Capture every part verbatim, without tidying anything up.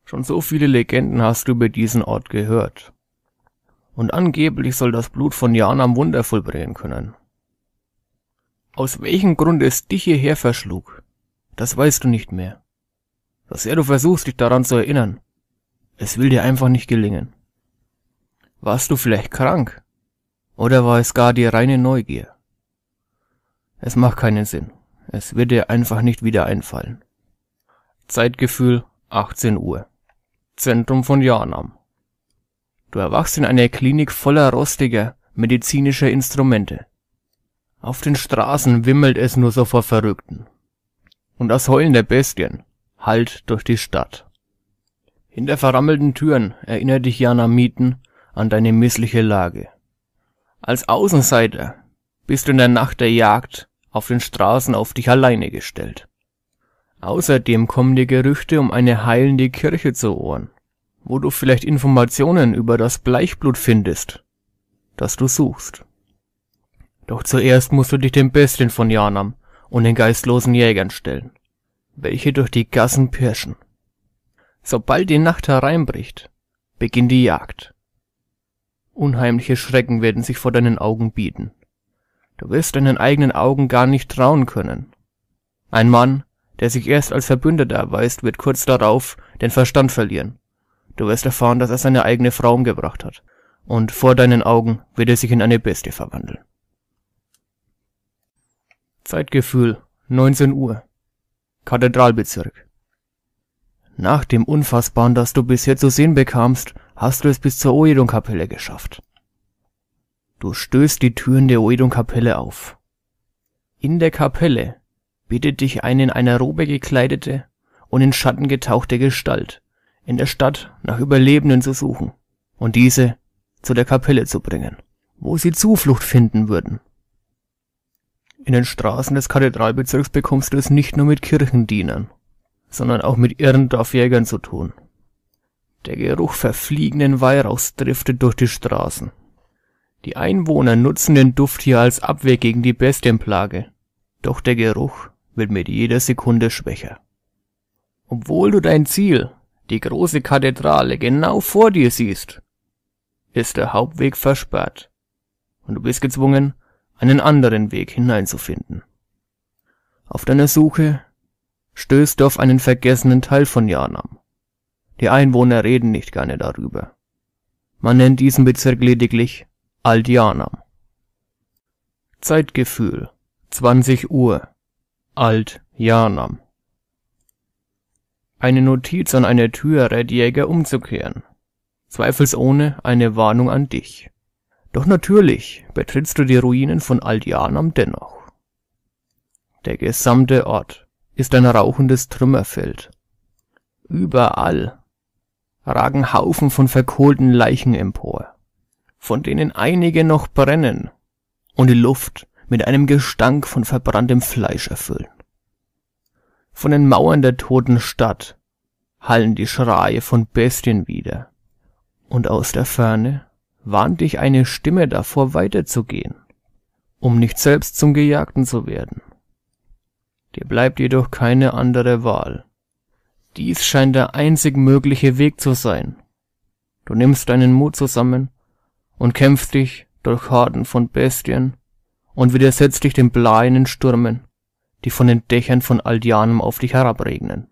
Schon so viele Legenden hast du über diesen Ort gehört. Und angeblich soll das Blut von Yharnam Wunder vollbringen können. Aus welchem Grund es dich hierher verschlug, das weißt du nicht mehr. So sehr du versuchst, dich daran zu erinnern, es will dir einfach nicht gelingen. Warst du vielleicht krank? Oder war es gar die reine Neugier? Es macht keinen Sinn. Es wird dir einfach nicht wieder einfallen. Zeitgefühl achtzehn Uhr. Zentrum von Yharnam. Du erwachst in einer Klinik voller rostiger, medizinischer Instrumente. Auf den Straßen wimmelt es nur so vor Verrückten. Und das Heulen der Bestien hallt durch die Stadt. Hinter verrammelten Türen erinnert dich Yharnamiten an deine missliche Lage. Als Außenseiter bist du in der Nacht der Jagd auf den Straßen auf dich alleine gestellt. Außerdem kommen dir Gerüchte um eine heilende Kirche zu Ohren, wo du vielleicht Informationen über das Bleichblut findest, das du suchst. Doch zuerst musst du dich den Bestien von Yharnam und den geistlosen Jägern stellen, welche durch die Gassen pirschen. Sobald die Nacht hereinbricht, beginnt die Jagd. Unheimliche Schrecken werden sich vor deinen Augen bieten. Du wirst deinen eigenen Augen gar nicht trauen können. Ein Mann, der sich erst als Verbündeter erweist, wird kurz darauf den Verstand verlieren. Du wirst erfahren, dass er seine eigene Frau umgebracht hat. Und vor deinen Augen wird er sich in eine Bestie verwandeln. Zeitgefühl neunzehn Uhr. Kathedralbezirk. Nach dem Unfassbaren, das du bisher zu sehen bekamst, hast du es bis zur Oedon-Kapelle geschafft. Du stößt die Türen der Oedon-Kapelle auf. In der Kapelle bittet dich eine in einer Robe gekleidete und in Schatten getauchte Gestalt, in der Stadt nach Überlebenden zu suchen und diese zu der Kapelle zu bringen, wo sie Zuflucht finden würden. In den Straßen des Kathedralbezirks bekommst du es nicht nur mit Kirchendienern, sondern auch mit irren Dorfjägern zu tun. Der Geruch verfliegenden Weihrauchs driftet durch die Straßen. Die Einwohner nutzen den Duft hier als Abwehr gegen die Bestienplage, doch der Geruch wird mit jeder Sekunde schwächer. Obwohl du dein Ziel, die große Kathedrale, genau vor dir siehst, ist der Hauptweg versperrt und du bist gezwungen, einen anderen Weg hineinzufinden. Auf deiner Suche stößt du auf einen vergessenen Teil von Yharnam. Die Einwohner reden nicht gerne darüber. Man nennt diesen Bezirk lediglich Alt-Yharnam. Zeitgefühl zwanzig Uhr. Alt-Yharnam. Eine Notiz an einer Tür rät Jäger umzukehren. Zweifelsohne eine Warnung an dich. Doch natürlich betrittst du die Ruinen von Alt-Yharnam dennoch. Der gesamte Ort ist ein rauchendes Trümmerfeld. Überall ragen Haufen von verkohlten Leichen empor, von denen einige noch brennen und die Luft mit einem Gestank von verbranntem Fleisch erfüllen. Von den Mauern der toten Stadt hallen die Schreie von Bestien wider, und aus der Ferne warnt dich eine Stimme davor, weiterzugehen, um nicht selbst zum Gejagten zu werden. Dir bleibt jedoch keine andere Wahl. Dies scheint der einzig mögliche Weg zu sein. Du nimmst deinen Mut zusammen und kämpfst dich durch Horden von Bestien und widersetzt dich den bleienden Stürmen, die von den Dächern von Alt-Yharnam auf dich herabregnen.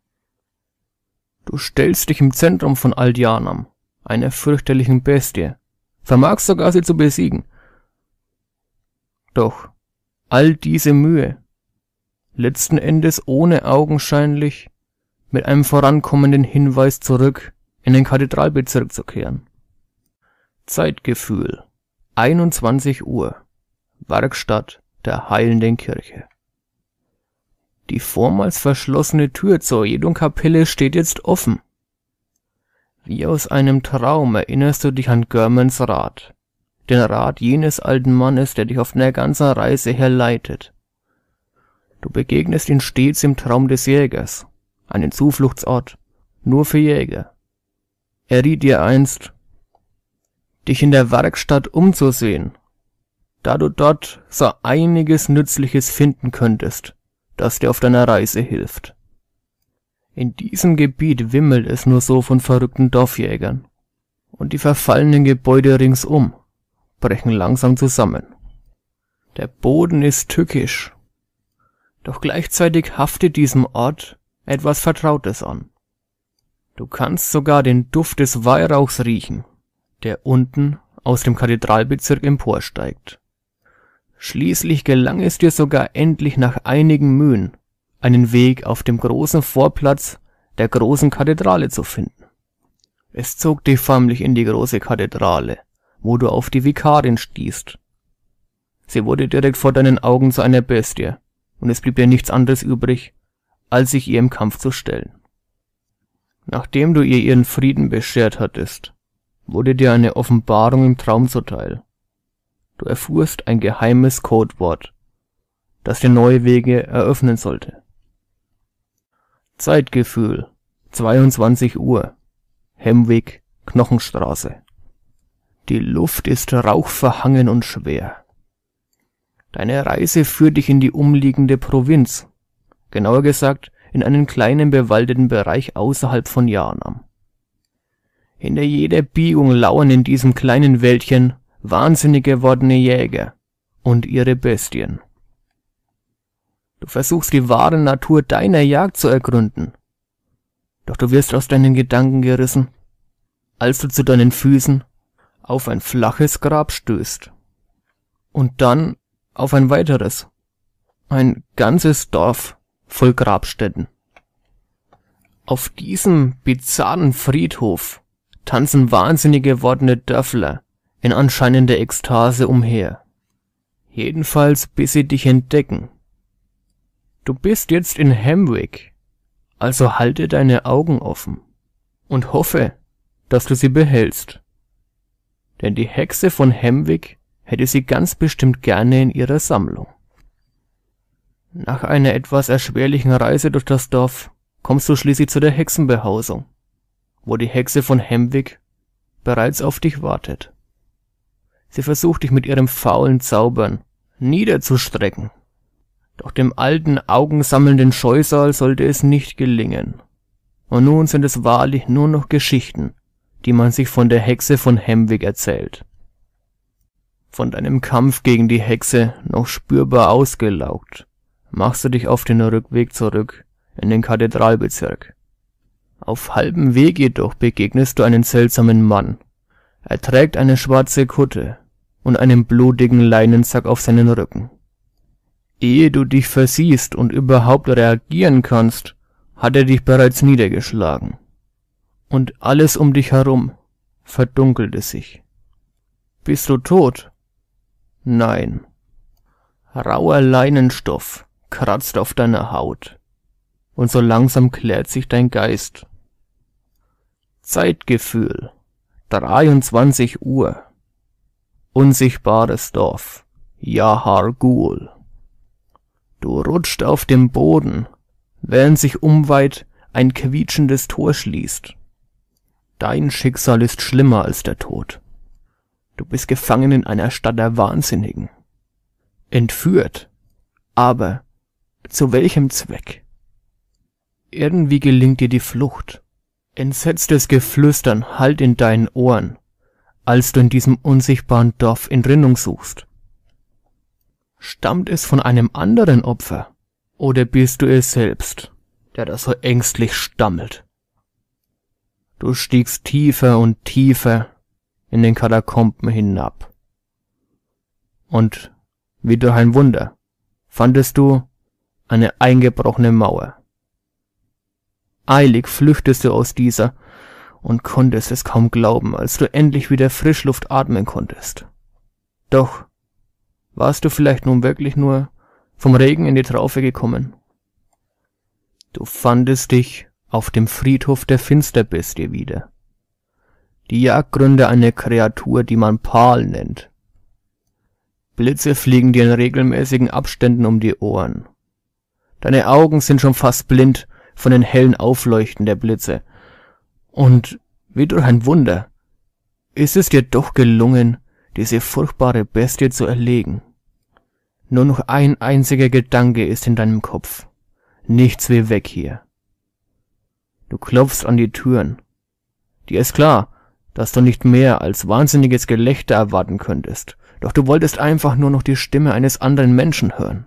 Du stellst dich im Zentrum von Alt-Yharnam, einer fürchterlichen Bestie, vermagst sogar sie zu besiegen. Doch all diese Mühe, letzten Endes ohne augenscheinlich mit einem vorankommenden Hinweis zurück in den Kathedralbezirk zu kehren. Zeitgefühl einundzwanzig Uhr. Werkstatt der heilenden Kirche. Die vormals verschlossene Tür zur Oedon-Kapelle steht jetzt offen. Wie aus einem Traum erinnerst du dich an Görmens Rat, den Rat jenes alten Mannes, der dich auf einer ganzen Reise herleitet. Du begegnest ihn stets im Traum des Jägers, einen Zufluchtsort nur für Jäger. Er riet dir einst, dich in der Werkstatt umzusehen, da du dort so einiges Nützliches finden könntest, das dir auf deiner Reise hilft. In diesem Gebiet wimmelt es nur so von verrückten Dorfjägern, und die verfallenen Gebäude ringsum brechen langsam zusammen. Der Boden ist tückisch, doch gleichzeitig haftet diesem Ort etwas Vertrautes an. Du kannst sogar den Duft des Weihrauchs riechen, der unten aus dem Kathedralbezirk emporsteigt. Schließlich gelang es dir sogar endlich nach einigen Mühen, einen Weg auf dem großen Vorplatz der großen Kathedrale zu finden. Es zog dich förmlich in die große Kathedrale, wo du auf die Vikarin stießt. Sie wurde direkt vor deinen Augen zu einer Bestie, und es blieb dir nichts anderes übrig, als sich ihr im Kampf zu stellen. Nachdem du ihr ihren Frieden beschert hattest, wurde dir eine Offenbarung im Traum zuteil. Du erfuhrst ein geheimes Codewort, das dir neue Wege eröffnen sollte. Zeitgefühl, zweiundzwanzig Uhr, Hemwick, Knochenstraße. Die Luft ist rauchverhangen und schwer. Deine Reise führt dich in die umliegende Provinz, genauer gesagt in einen kleinen bewaldeten Bereich außerhalb von Yharnam. Hinter jeder Biegung lauern in diesem kleinen Wäldchen wahnsinnig gewordene Jäger und ihre Bestien. Du versuchst die wahre Natur deiner Jagd zu ergründen, doch du wirst aus deinen Gedanken gerissen, als du zu deinen Füßen auf ein flaches Grab stößt und dann auf ein weiteres, ein ganzes Dorf voll Grabstätten. Auf diesem bizarren Friedhof tanzen wahnsinnig gewordene Dörfler in anscheinender Ekstase umher. Jedenfalls bis sie dich entdecken. Du bist jetzt in Hemwick, also halte deine Augen offen und hoffe, dass du sie behältst. Denn die Hexe von Hemwick hätte sie ganz bestimmt gerne in ihrer Sammlung. Nach einer etwas erschwerlichen Reise durch das Dorf kommst du schließlich zu der Hexenbehausung, wo die Hexe von Hemwick bereits auf dich wartet. Sie versucht dich mit ihrem faulen Zaubern niederzustrecken, doch dem alten, augensammelnden Scheusal sollte es nicht gelingen. Und nun sind es wahrlich nur noch Geschichten, die man sich von der Hexe von Hemwick erzählt. Von deinem Kampf gegen die Hexe noch spürbar ausgelaugt, machst du dich auf den Rückweg zurück in den Kathedralbezirk. Auf halbem Weg jedoch begegnest du einen seltsamen Mann. Er trägt eine schwarze Kutte und einen blutigen Leinensack auf seinen Rücken. Ehe du dich versiehst und überhaupt reagieren kannst, hat er dich bereits niedergeschlagen. Und alles um dich herum verdunkelte sich. Bist du tot? Nein. Rauer Leinenstoff kratzt auf deiner Haut, und so langsam klärt sich dein Geist. Zeitgefühl, dreiundzwanzig Uhr. Unsichtbares Dorf, Yahar Ghul. Du rutscht auf dem Boden, während sich unweit ein quietschendes Tor schließt. Dein Schicksal ist schlimmer als der Tod. Du bist gefangen in einer Stadt der Wahnsinnigen. Entführt, aber zu welchem Zweck? Irgendwie gelingt dir die Flucht. Entsetztes Geflüstern hallt in deinen Ohren, als du in diesem unsichtbaren Dorf Entrinnung suchst. Stammt es von einem anderen Opfer, oder bist du es selbst, der da so ängstlich stammelt? Du stiegst tiefer und tiefer in den Katakomben hinab. Und wie durch ein Wunder fandest du eine eingebrochene Mauer. Eilig flüchtest du aus dieser und konntest es kaum glauben, als du endlich wieder Frischluft atmen konntest. Doch warst du vielleicht nun wirklich nur vom Regen in die Traufe gekommen? Du fandest dich auf dem Friedhof der Finsterbestie wieder. Die Jagdgründe einer Kreatur, die man Pal nennt. Blitze fliegen dir in regelmäßigen Abständen um die Ohren. Deine Augen sind schon fast blind von den hellen Aufleuchten der Blitze. Und wie durch ein Wunder ist es dir doch gelungen, diese furchtbare Bestie zu erlegen. Nur noch ein einziger Gedanke ist in deinem Kopf. Nichts wie weg hier. Du klopfst an die Türen. Dir ist klar, dass du nicht mehr als wahnsinniges Gelächter erwarten könntest, doch du wolltest einfach nur noch die Stimme eines anderen Menschen hören.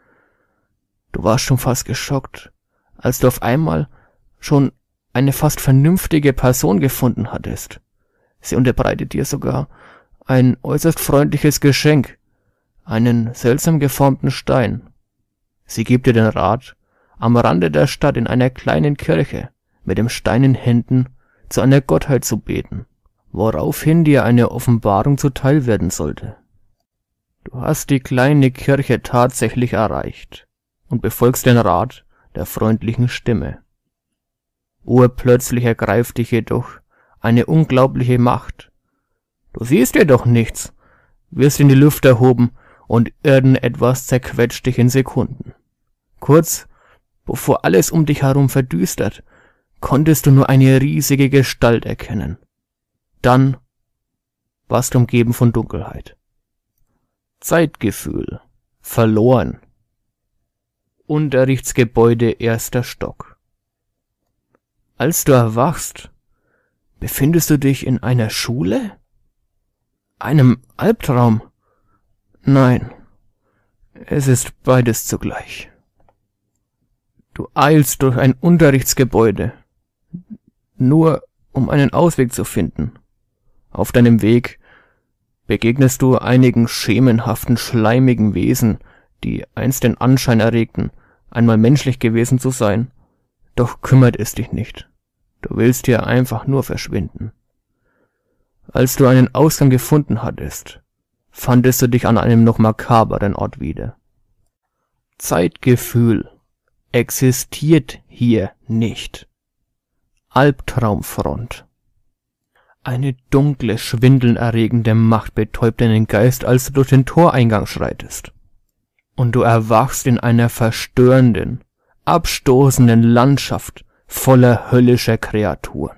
Du warst schon fast geschockt, als du auf einmal schon eine fast vernünftige Person gefunden hattest. Sie unterbreitet dir sogar ein äußerst freundliches Geschenk, einen seltsam geformten Stein. Sie gibt dir den Rat, am Rande der Stadt in einer kleinen Kirche mit dem Stein in Händen zu einer Gottheit zu beten, woraufhin dir eine Offenbarung zuteil werden sollte. Du hast die kleine Kirche tatsächlich erreicht und befolgst den Rat der freundlichen Stimme. Urplötzlich ergreift dich jedoch eine unglaubliche Macht. Du siehst jedoch nichts, wirst in die Luft erhoben und irgendetwas zerquetscht dich in Sekunden. Kurz bevor alles um dich herum verdüstert, konntest du nur eine riesige Gestalt erkennen. Dann warst du umgeben von Dunkelheit. Zeitgefühl verloren. Unterrichtsgebäude erster Stock. Als du erwachst, befindest du dich in einer Schule? Einem Albtraum? Nein, es ist beides zugleich. Du eilst durch ein Unterrichtsgebäude, nur um einen Ausweg zu finden. Auf deinem Weg begegnest du einigen schemenhaften, schleimigen Wesen, die einst den Anschein erregten, einmal menschlich gewesen zu sein, doch kümmert es dich nicht. Du willst hier einfach nur verschwinden. Als du einen Ausgang gefunden hattest, fandest du dich an einem noch makaberen Ort wieder. Zeitgefühl existiert hier nicht. Albtraumfront. Eine dunkle, schwindelerregende Macht betäubt deinen Geist, als du durch den Toreingang schreitest. Und du erwachst in einer verstörenden, abstoßenden Landschaft voller höllischer Kreaturen.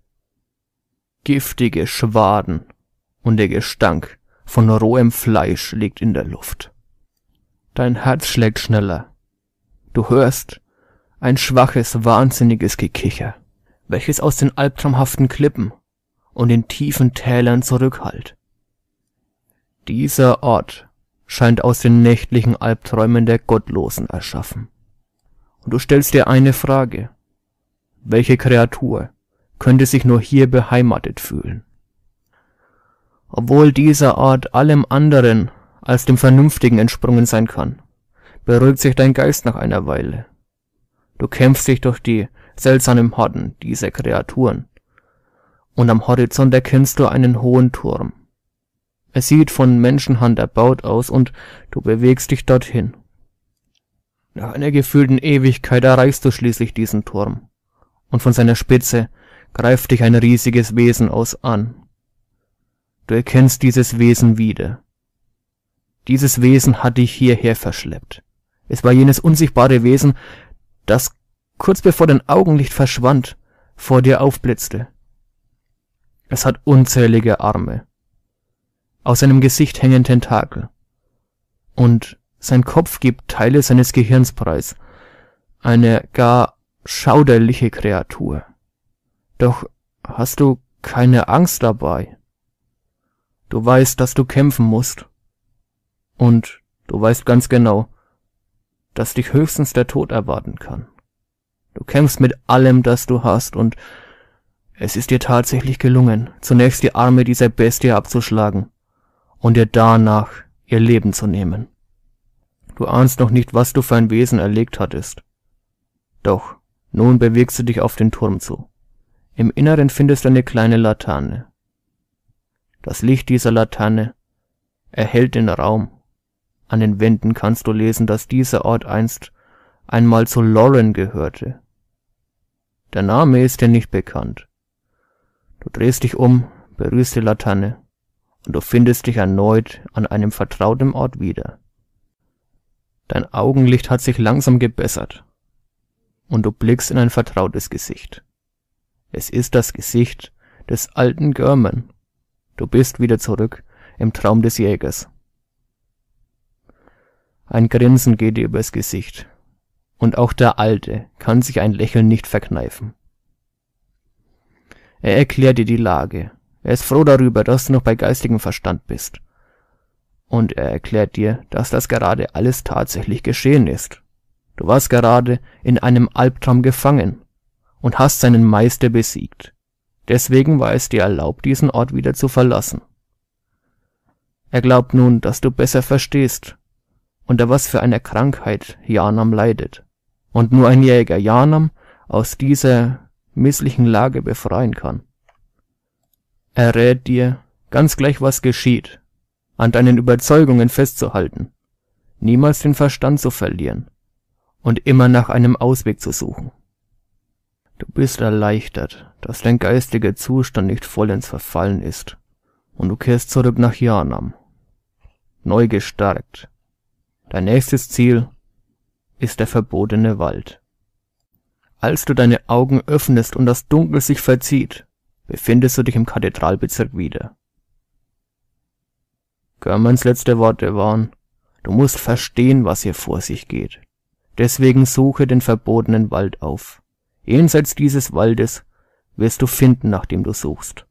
Giftige Schwaden und der Gestank von rohem Fleisch liegt in der Luft. Dein Herz schlägt schneller. Du hörst ein schwaches, wahnsinniges Gekicher, welches aus den albtraumhaften Klippen und den tiefen Tälern zurückhallt. Dieser Ort scheint aus den nächtlichen Albträumen der Gottlosen erschaffen. Und du stellst dir eine Frage: Welche Kreatur könnte sich nur hier beheimatet fühlen? Obwohl dieser Ort allem anderen als dem Vernünftigen entsprungen sein kann, beruhigt sich dein Geist nach einer Weile. Du kämpfst dich durch die seltsamen Horden dieser Kreaturen, und am Horizont erkennst du einen hohen Turm. Es sieht von Menschenhand erbaut aus, und du bewegst dich dorthin. Nach einer gefühlten Ewigkeit erreichst du schließlich diesen Turm, und von seiner Spitze greift dich ein riesiges Wesen aus an. Du erkennst dieses Wesen wieder. Dieses Wesen hat dich hierher verschleppt. Es war jenes unsichtbare Wesen, das kurz bevor dein Augenlicht verschwand, vor dir aufblitzte. Es hat unzählige Arme. Aus seinem Gesicht hängen Tentakel. Und sein Kopf gibt Teile seines Gehirns preis. Eine gar schauderliche Kreatur. Doch hast du keine Angst dabei. Du weißt, dass du kämpfen musst. Und du weißt ganz genau, dass dich höchstens der Tod erwarten kann. Du kämpfst mit allem, das du hast, und es ist dir tatsächlich gelungen, zunächst die Arme dieser Bestie abzuschlagen und dir danach ihr Leben zu nehmen. Du ahnst noch nicht, was du für ein Wesen erlegt hattest. Doch nun bewegst du dich auf den Turm zu. Im Inneren findest du eine kleine Laterne. Das Licht dieser Laterne erhellt den Raum. An den Wänden kannst du lesen, dass dieser Ort einst einmal zu Lauren gehörte. Der Name ist dir nicht bekannt. Du drehst dich um, berührst die Laterne, und du findest dich erneut an einem vertrauten Ort wieder. Dein Augenlicht hat sich langsam gebessert, und du blickst in ein vertrautes Gesicht. Es ist das Gesicht des alten Görman. Du bist wieder zurück im Traum des Jägers. Ein Grinsen geht dir übers Gesicht, und auch der Alte kann sich ein Lächeln nicht verkneifen. Er erklärt dir die Lage. Er ist froh darüber, dass du noch bei geistigem Verstand bist. Und er erklärt dir, dass das gerade alles tatsächlich geschehen ist. Du warst gerade in einem Albtraum gefangen und hast seinen Meister besiegt. Deswegen war es dir erlaubt, diesen Ort wieder zu verlassen. Er glaubt nun, dass du besser verstehst, unter was für einer Krankheit Yharnam leidet, und nur ein Jäger Yharnam aus dieser misslichen Lage befreien kann. Er rät dir, ganz gleich was geschieht, an deinen Überzeugungen festzuhalten, niemals den Verstand zu verlieren und immer nach einem Ausweg zu suchen. Du bist erleichtert, dass dein geistiger Zustand nicht vollends verfallen ist, und du kehrst zurück nach Yharnam, neu gestärkt. Dein nächstes Ziel ist der verbotene Wald. Als du deine Augen öffnest und das Dunkel sich verzieht, befindest du dich im Kathedralbezirk wieder. Görmans letzte Worte waren: Du musst verstehen, was hier vor sich geht. Deswegen suche den verbotenen Wald auf. Jenseits dieses Waldes wirst du finden, nach dem du suchst.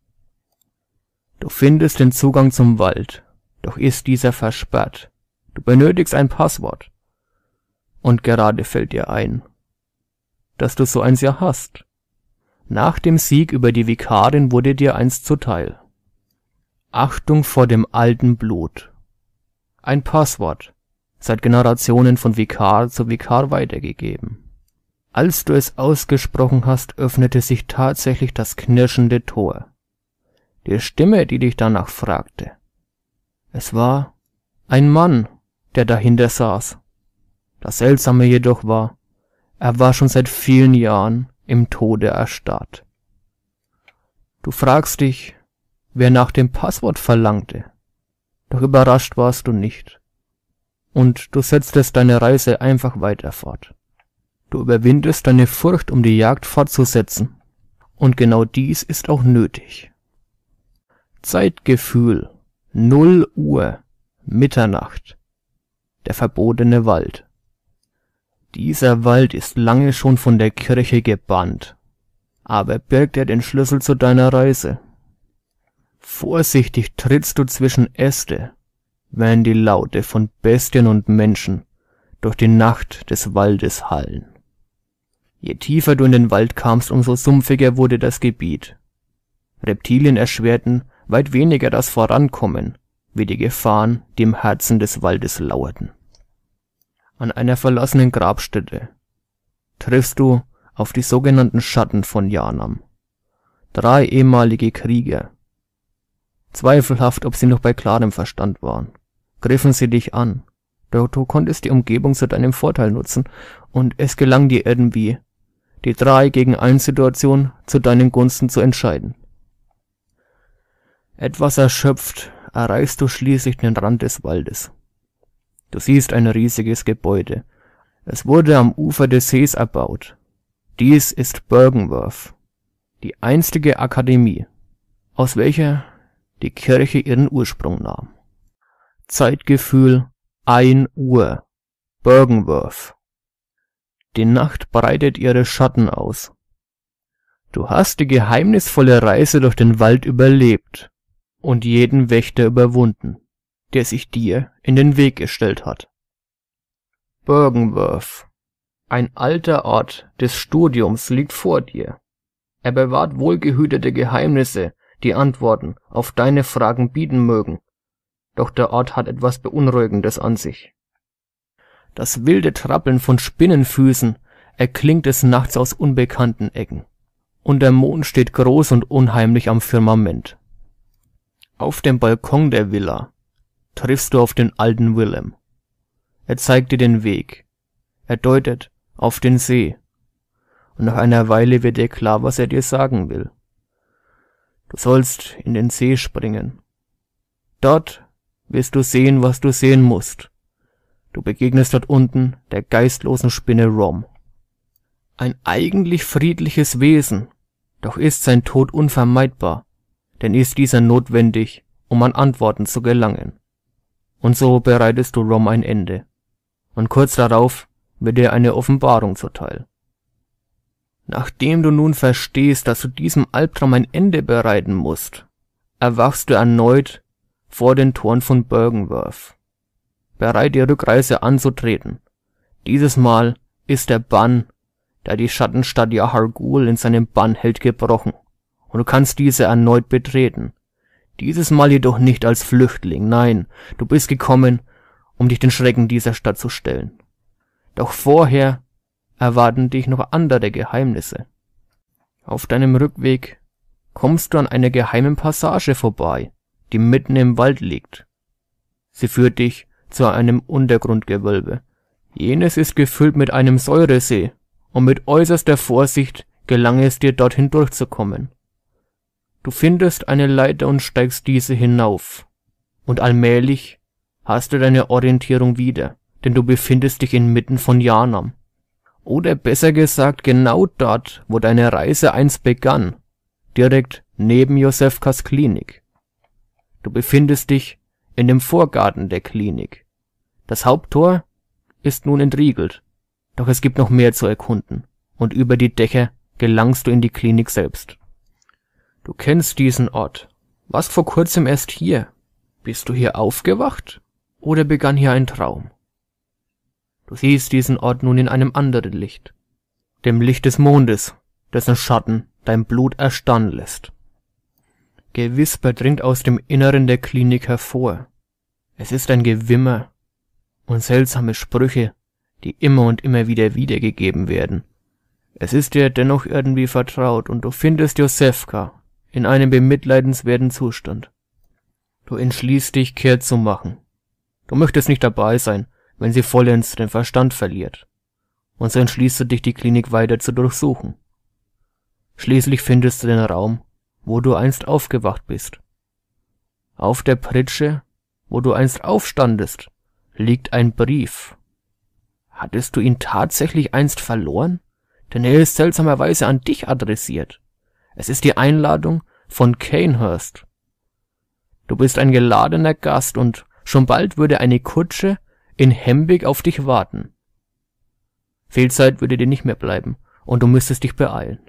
Du findest den Zugang zum Wald, doch ist dieser versperrt. Du benötigst ein Passwort. Und gerade fällt dir ein, dass du so eins ja hast. Nach dem Sieg über die Vikarin wurde dir eins zuteil. Achtung vor dem alten Blut. Ein Passwort, seit Generationen von Vikar zu Vikar weitergegeben. Als du es ausgesprochen hast, öffnete sich tatsächlich das knirschende Tor. Die Stimme, die dich danach fragte. Es war ein Mann, der dahinter saß. Das Seltsame jedoch war, er war schon seit vielen Jahren im Tode erstarrt. Du fragst dich, wer nach dem Passwort verlangte, doch überrascht warst du nicht. Und du setztest deine Reise einfach weiter fort. Du überwindest deine Furcht, um die Jagd fortzusetzen. Und genau dies ist auch nötig. Zeitgefühl, null Uhr, Mitternacht. Der verbotene Wald. Dieser Wald ist lange schon von der Kirche gebannt. Aber birgt er den Schlüssel zu deiner Reise? Vorsichtig trittst du zwischen Äste, während die Laute von Bestien und Menschen durch die Nacht des Waldes hallen. Je tiefer du in den Wald kamst, umso sumpfiger wurde das Gebiet. Reptilien erschwerten weit weniger das Vorankommen, wie die Gefahren, die im Herzen des Waldes lauerten. An einer verlassenen Grabstätte triffst du auf die sogenannten Schatten von Yharnam. Drei ehemalige Krieger. Zweifelhaft, ob sie noch bei klarem Verstand waren, griffen sie dich an, doch du konntest die Umgebung zu deinem Vorteil nutzen und es gelang dir irgendwie, die drei gegen eins Situation zu deinen Gunsten zu entscheiden. Etwas erschöpft erreichst du schließlich den Rand des Waldes. Du siehst ein riesiges Gebäude. Es wurde am Ufer des Sees erbaut. Dies ist Byrgenwerth, die einstige Akademie, aus welcher die Kirche ihren Ursprung nahm. Zeitgefühl ein Uhr, Byrgenwerth. Die Nacht breitet ihre Schatten aus. Du hast die geheimnisvolle Reise durch den Wald überlebt und jeden Wächter überwunden, der sich dir in den Weg gestellt hat. Byrgenwerth, ein alter Ort des Studiums, liegt vor dir. Er bewahrt wohlgehütete Geheimnisse, die Antworten auf deine Fragen bieten mögen. Doch der Ort hat etwas Beunruhigendes an sich. Das wilde Trappeln von Spinnenfüßen erklingt des Nachts aus unbekannten Ecken. Und der Mond steht groß und unheimlich am Firmament. Auf dem Balkon der Villa triffst du auf den alten Willem. Er zeigt dir den Weg. Er deutet auf den See. Und nach einer Weile wird dir klar, was er dir sagen will. Du sollst in den See springen. Dort wirst du sehen, was du sehen musst. Du begegnest dort unten der geistlosen Spinne Rom. Ein eigentlich friedliches Wesen, doch ist sein Tod unvermeidbar, denn ist dieser notwendig, um an Antworten zu gelangen. Und so bereitest du Rom ein Ende. Und kurz darauf wird dir eine Offenbarung zuteil. Nachdem du nun verstehst, dass du diesem Albtraum ein Ende bereiten musst, erwachst du erneut vor den Toren von Byrgenwerth, bereit die Rückreise anzutreten. Dieses Mal ist der Bann, der die Schattenstadt Yahar'gul Ghul in seinem Bann hält, gebrochen, und du kannst diese erneut betreten. Dieses Mal jedoch nicht als Flüchtling, nein, du bist gekommen, um dich den Schrecken dieser Stadt zu stellen. Doch vorher erwarten dich noch andere Geheimnisse. Auf deinem Rückweg kommst du an einer geheimen Passage vorbei, die mitten im Wald liegt. Sie führt dich zu einem Untergrundgewölbe. Jenes ist gefüllt mit einem Säuresee, und mit äußerster Vorsicht gelang es dir, dorthin durchzukommen. Du findest eine Leiter und steigst diese hinauf, und allmählich hast du deine Orientierung wieder, denn du befindest dich inmitten von Yharnam. Oder besser gesagt, genau dort, wo deine Reise einst begann, direkt neben Josefkas Klinik. Du befindest dich in dem Vorgarten der Klinik. Das Haupttor ist nun entriegelt, doch es gibt noch mehr zu erkunden, und über die Dächer gelangst du in die Klinik selbst. Du kennst diesen Ort, warst vor kurzem erst hier. Bist du hier aufgewacht, oder begann hier ein Traum? Du siehst diesen Ort nun in einem anderen Licht, dem Licht des Mondes, dessen Schatten dein Blut erstarren lässt. Gewisper dringt aus dem Inneren der Klinik hervor. Es ist ein Gewimmer und seltsame Sprüche, die immer und immer wieder wiedergegeben werden. Es ist dir dennoch irgendwie vertraut, und du findest Josefka in einem bemitleidenswerten Zustand. Du entschließt dich, kehrt zu machen. Du möchtest nicht dabei sein, wenn sie vollends den Verstand verliert, und so entschließt du dich, die Klinik weiter zu durchsuchen. Schließlich findest du den Raum, wo du einst aufgewacht bist. Auf der Pritsche, wo du einst aufstandest, liegt ein Brief. Hattest du ihn tatsächlich einst verloren? Denn er ist seltsamerweise an dich adressiert. Es ist die Einladung von Cainhurst. Du bist ein geladener Gast, und schon bald würde eine Kutsche in Hemwick auf dich warten. Viel Zeit würde dir nicht mehr bleiben, und du müsstest dich beeilen.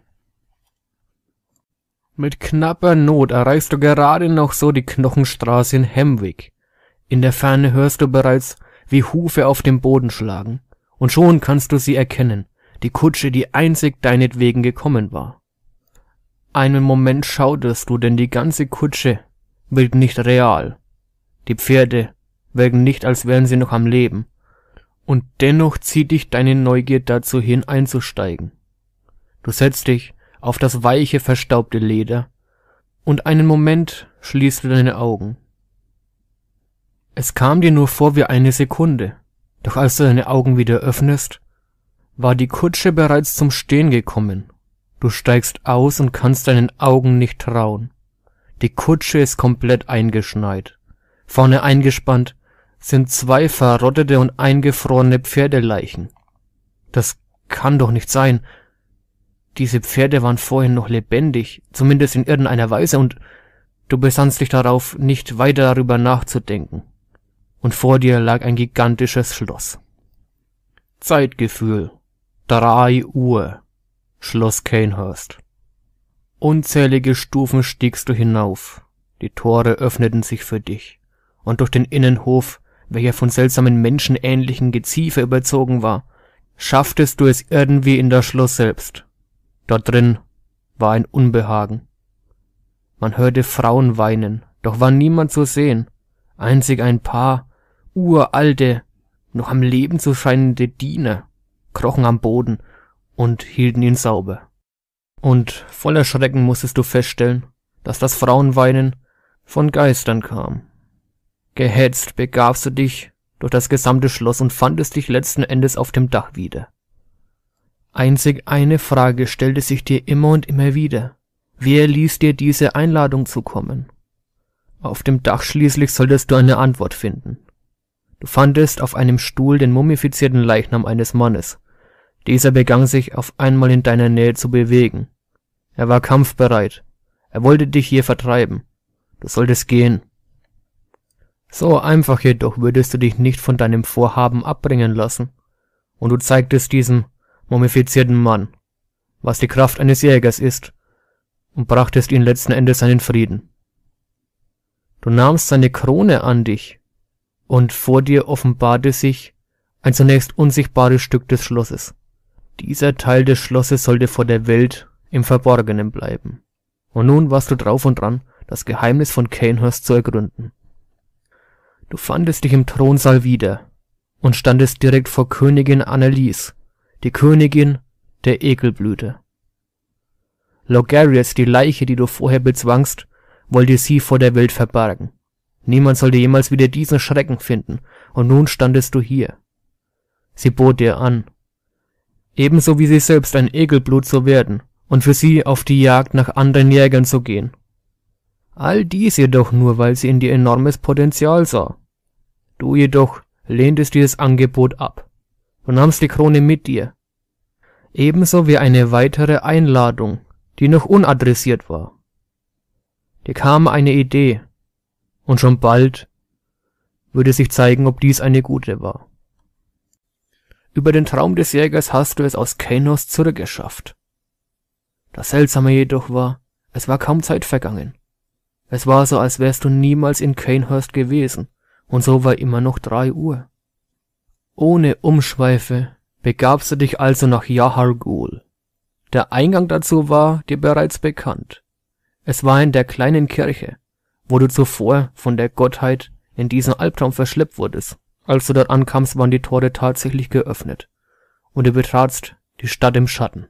Mit knapper Not erreichst du gerade noch so die Knochenstraße in Hemwick. In der Ferne hörst du bereits, wie Hufe auf dem Boden schlagen, und schon kannst du sie erkennen, die Kutsche, die einzig deinetwegen gekommen war. Einen Moment schauderst du, denn die ganze Kutsche wirkt nicht real. Die Pferde wirken nicht, als wären sie noch am Leben, und dennoch zieht dich deine Neugier dazu hin, einzusteigen. Du setzt dich auf das weiche, verstaubte Leder, und einen Moment schließt du deine Augen. Es kam dir nur vor wie eine Sekunde, doch als du deine Augen wieder öffnest, war die Kutsche bereits zum Stehen gekommen. Du steigst aus und kannst deinen Augen nicht trauen. Die Kutsche ist komplett eingeschneit. Vorne eingespannt sind zwei verrottete und eingefrorene Pferdeleichen. Das kann doch nicht sein. Diese Pferde waren vorhin noch lebendig, zumindest in irgendeiner Weise, und du besannst dich darauf, nicht weiter darüber nachzudenken. Und vor dir lag ein gigantisches Schloss. Zeitgefühl. Drei Uhr. Schloss Cainhurst. Unzählige Stufen stiegst du hinauf. Die Tore öffneten sich für dich, und durch den Innenhof, welcher von seltsamen menschenähnlichen Geziefer überzogen war, schafftest du es irgendwie in das Schloss selbst. Dort drin war ein Unbehagen. Man hörte Frauen weinen, doch war niemand zu sehen, einzig ein paar uralte, noch am Leben zu scheinende Diener krochen am Boden und hielten ihn sauber. Und voller Schrecken musstest du feststellen, dass das Frauenweinen von Geistern kam. Gehetzt begabst du dich durch das gesamte Schloss und fandest dich letzten Endes auf dem Dach wieder. Einzig eine Frage stellte sich dir immer und immer wieder. Wer ließ dir diese Einladung zukommen? Auf dem Dach schließlich solltest du eine Antwort finden. Du fandest auf einem Stuhl den mumifizierten Leichnam eines Mannes. Dieser begann sich auf einmal in deiner Nähe zu bewegen. Er war kampfbereit. Er wollte dich hier vertreiben. Du solltest gehen. So einfach jedoch würdest du dich nicht von deinem Vorhaben abbringen lassen. Und du zeigtest diesem mumifizierten Mann, was die Kraft eines Jägers ist, und brachtest ihn letzten Endes seinen Frieden. Du nahmst seine Krone an dich, und vor dir offenbarte sich ein zunächst unsichtbares Stück des Schlosses. Dieser Teil des Schlosses sollte vor der Welt im Verborgenen bleiben. Und nun warst du drauf und dran, das Geheimnis von Cainhurst zu ergründen. Du fandest dich im Thronsaal wieder und standest direkt vor Königin Anneliese, die Königin der Ekelblüte. Logarius, die Leiche, die du vorher bezwangst, wollte sie vor der Welt verbergen. Niemand sollte jemals wieder diesen Schrecken finden, und nun standest du hier. Sie bot dir an, ebenso wie sie selbst ein Ekelblut zu werden und für sie auf die Jagd nach anderen Jägern zu gehen. All dies jedoch nur, weil sie in dir enormes Potenzial sah. Du jedoch lehntest dieses Angebot ab. Du nahmst die Krone mit dir. Ebenso wie eine weitere Einladung, die noch unadressiert war. Dir kam eine Idee, und schon bald würde sich zeigen, ob dies eine gute war. Über den Traum des Jägers hast du es aus Cainhurst zurückgeschafft. Das Seltsame jedoch war, es war kaum Zeit vergangen. Es war so, als wärst du niemals in Cainhurst gewesen, und so war immer noch drei Uhr. Ohne Umschweife begabst du dich also nach Yahar Ghul. Der Eingang dazu war dir bereits bekannt. Es war in der kleinen Kirche, wo du zuvor von der Gottheit in diesen Albtraum verschleppt wurdest. Als du dort ankamst, waren die Tore tatsächlich geöffnet, und du betratst die Stadt im Schatten.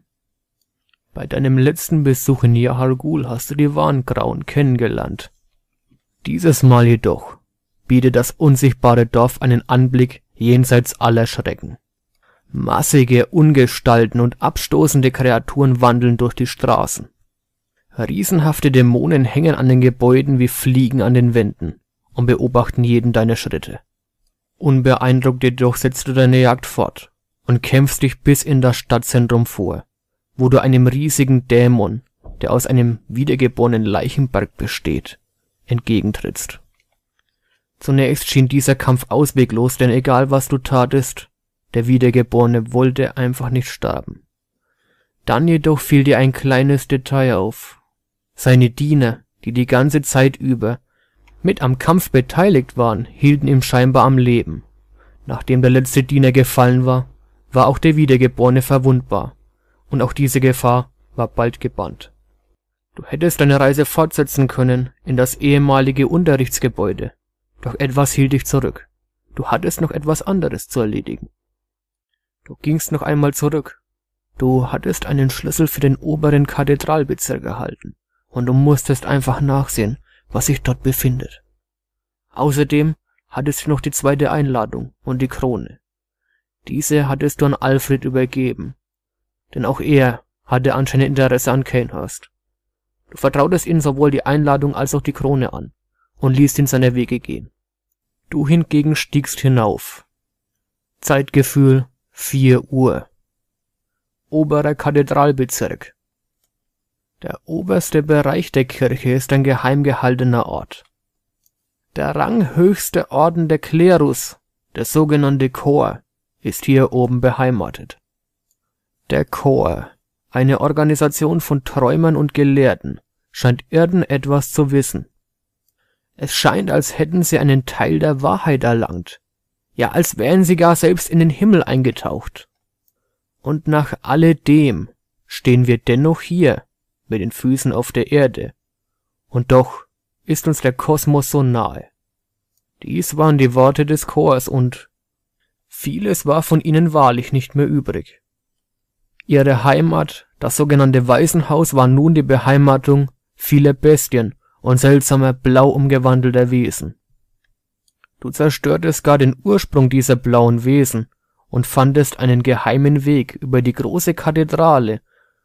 Bei deinem letzten Besuch in Yahar Ghul hast du die Wahngrauen kennengelernt. Dieses Mal jedoch bietet das unsichtbare Dorf einen Anblick jenseits aller Schrecken. Massige Ungestalten und abstoßende Kreaturen wandeln durch die Straßen. Riesenhafte Dämonen hängen an den Gebäuden wie Fliegen an den Wänden und beobachten jeden deiner Schritte. Unbeeindruckt jedoch setzt du deine Jagd fort und kämpfst dich bis in das Stadtzentrum vor, wo du einem riesigen Dämon, der aus einem wiedergeborenen Leichenberg besteht, entgegentrittst. Zunächst schien dieser Kampf ausweglos, denn egal was du tatest, der Wiedergeborene wollte einfach nicht sterben. Dann jedoch fiel dir ein kleines Detail auf. Seine Diener, die die ganze Zeit über mit am Kampf beteiligt waren, hielten ihn scheinbar am Leben. Nachdem der letzte Diener gefallen war, war auch der Wiedergeborene verwundbar, und auch diese Gefahr war bald gebannt. Du hättest deine Reise fortsetzen können in das ehemalige Unterrichtsgebäude, doch etwas hielt dich zurück. Du hattest noch etwas anderes zu erledigen. Du gingst noch einmal zurück. Du hattest einen Schlüssel für den oberen Kathedralbezirk erhalten, und du musstest einfach nachsehen, was sich dort befindet. Außerdem hattest du noch die zweite Einladung und die Krone. Diese hattest du an Alfred übergeben, denn auch er hatte anscheinend Interesse an Cainhurst. Du vertrautest ihm sowohl die Einladung als auch die Krone an und ließt ihn seiner Wege gehen. Du hingegen stiegst hinauf. Zeitgefühl vier Uhr. Oberer Kathedralbezirk. Der oberste Bereich der Kirche ist ein geheim gehaltener Ort. Der ranghöchste Orden der Klerus, der sogenannte Chor, ist hier oben beheimatet. Der Chor, eine Organisation von Träumern und Gelehrten, scheint irgendetwas zu wissen. Es scheint, als hätten sie einen Teil der Wahrheit erlangt, ja als wären sie gar selbst in den Himmel eingetaucht. Und nach alledem stehen wir dennoch hier, mit den Füßen auf der Erde, und doch ist uns der Kosmos so nahe. Dies waren die Worte des Chors, und vieles war von ihnen wahrlich nicht mehr übrig. Ihre Heimat, das sogenannte Waisenhaus, war nun die Beheimatung vieler Bestien und seltsamer blau umgewandelter Wesen. Du zerstörtest gar den Ursprung dieser blauen Wesen und fandest einen geheimen Weg über die große Kathedrale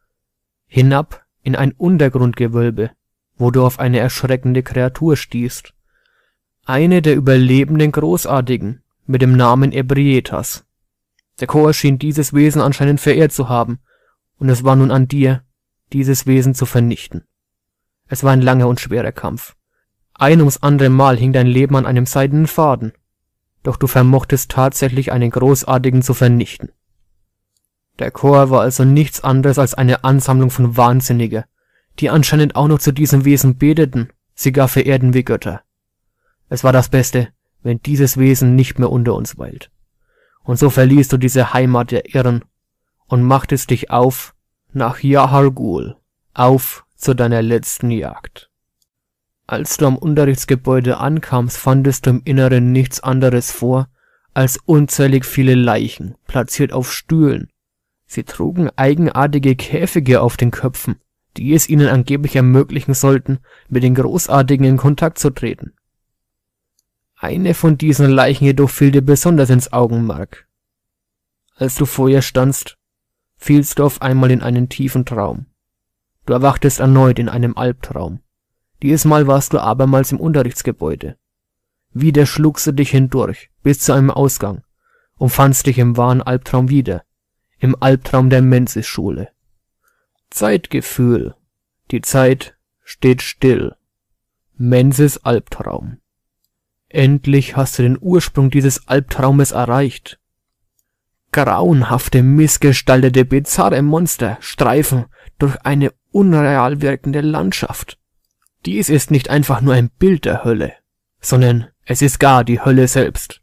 hinab in ein Untergrundgewölbe, wo du auf eine erschreckende Kreatur stießt. Eine der überlebenden Großartigen mit dem Namen Ebrietas. Der Chor schien dieses Wesen anscheinend verehrt zu haben, und es war nun an dir, dieses Wesen zu vernichten. Es war ein langer und schwerer Kampf. Ein ums andere Mal hing dein Leben an einem seidenen Faden, doch du vermochtest tatsächlich einen Großartigen zu vernichten. Der Chor war also nichts anderes als eine Ansammlung von Wahnsinnigen, die anscheinend auch noch zu diesem Wesen beteten, sie gar verehrten wie Götter. Es war das Beste, wenn dieses Wesen nicht mehr unter uns weilt. Und so verließt du diese Heimat der Irren und machtest dich auf nach Jahar Ghul, auf zu deiner letzten Jagd. Als du am Unterrichtsgebäude ankamst, fandest du im Inneren nichts anderes vor, als unzählig viele Leichen, platziert auf Stühlen. Sie trugen eigenartige Käfige auf den Köpfen, die es ihnen angeblich ermöglichen sollten, mit den Großartigen in Kontakt zu treten. Eine von diesen Leichen jedoch fiel dir besonders ins Augenmerk. Als du vor ihr standst, fielst du auf einmal in einen tiefen Traum. Du erwachtest erneut in einem Albtraum. Dieses Mal warst du abermals im Unterrichtsgebäude. Wieder schlugst du dich hindurch, bis zu einem Ausgang, und fandst dich im wahren Albtraum wieder, im Albtraum der Menzies-Schule. Zeitgefühl. Die Zeit steht still. Menzies Albtraum. Endlich hast du den Ursprung dieses Albtraumes erreicht. Grauenhafte, missgestaltete, bizarre Monster streifen durch eine unreal wirkende Landschaft. Dies ist nicht einfach nur ein Bild der Hölle, sondern es ist gar die Hölle selbst.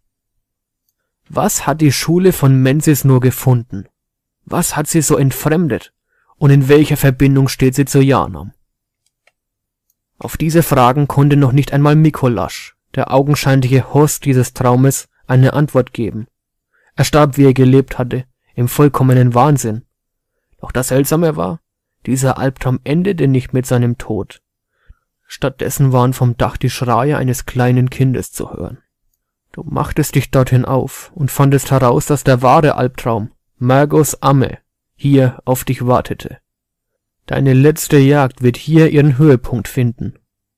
Was hat die Schule von Menzies nur gefunden? Was hat sie so entfremdet? Und in welcher Verbindung steht sie zu Yharnam? Auf diese Fragen konnte noch nicht einmal Mikolasch, der augenscheinliche Host dieses Traumes, eine Antwort geben. Er starb, wie er gelebt hatte, im vollkommenen Wahnsinn. Doch das Seltsame war, dieser Albtraum endete nicht mit seinem Tod. Stattdessen waren vom Dach die Schreie eines kleinen Kindes zu hören. Du machtest dich dorthin auf und fandest heraus, dass der wahre Albtraum, Mergos Amme, hier auf dich wartete. Deine letzte Jagd wird hier ihren Höhepunkt finden.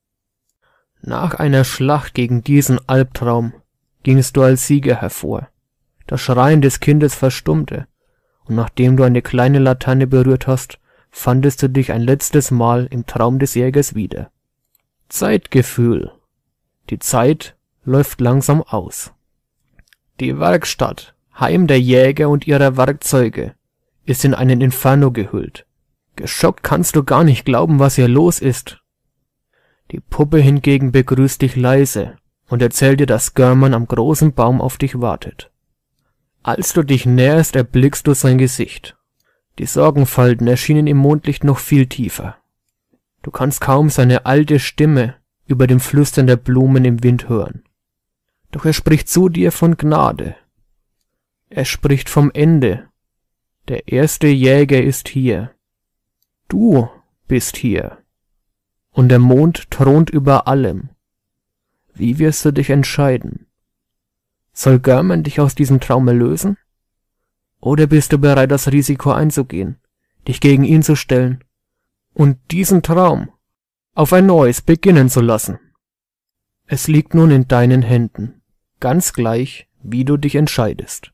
Nach einer Schlacht gegen diesen Albtraum gingst du als Sieger hervor. Das Schreien des Kindes verstummte, und nachdem du eine kleine Laterne berührt hast, fandest du dich ein letztes Mal im Traum des Jägers wieder. Zeitgefühl. Die Zeit läuft langsam aus. Die Werkstatt, Heim der Jäger und ihrer Werkzeuge, ist in einen Inferno gehüllt. Geschockt kannst du gar nicht glauben, was hier los ist. Die Puppe hingegen begrüßt dich leise und erzählt dir, dass Gehrman am großen Baum auf dich wartet. Als du dich näherst, erblickst du sein Gesicht. Die Sorgenfalten erschienen im Mondlicht noch viel tiefer. Du kannst kaum seine alte Stimme über dem Flüstern der Blumen im Wind hören. Doch er spricht zu dir von Gnade. Er spricht vom Ende. Der erste Jäger ist hier. Du bist hier. Und der Mond thront über allem. Wie wirst du dich entscheiden? Soll Gehrman dich aus diesem Traum erlösen? Oder bist du bereit, das Risiko einzugehen, dich gegen ihn zu stellen und diesen Traum auf ein neues beginnen zu lassen? Es liegt nun in deinen Händen, ganz gleich, wie du dich entscheidest.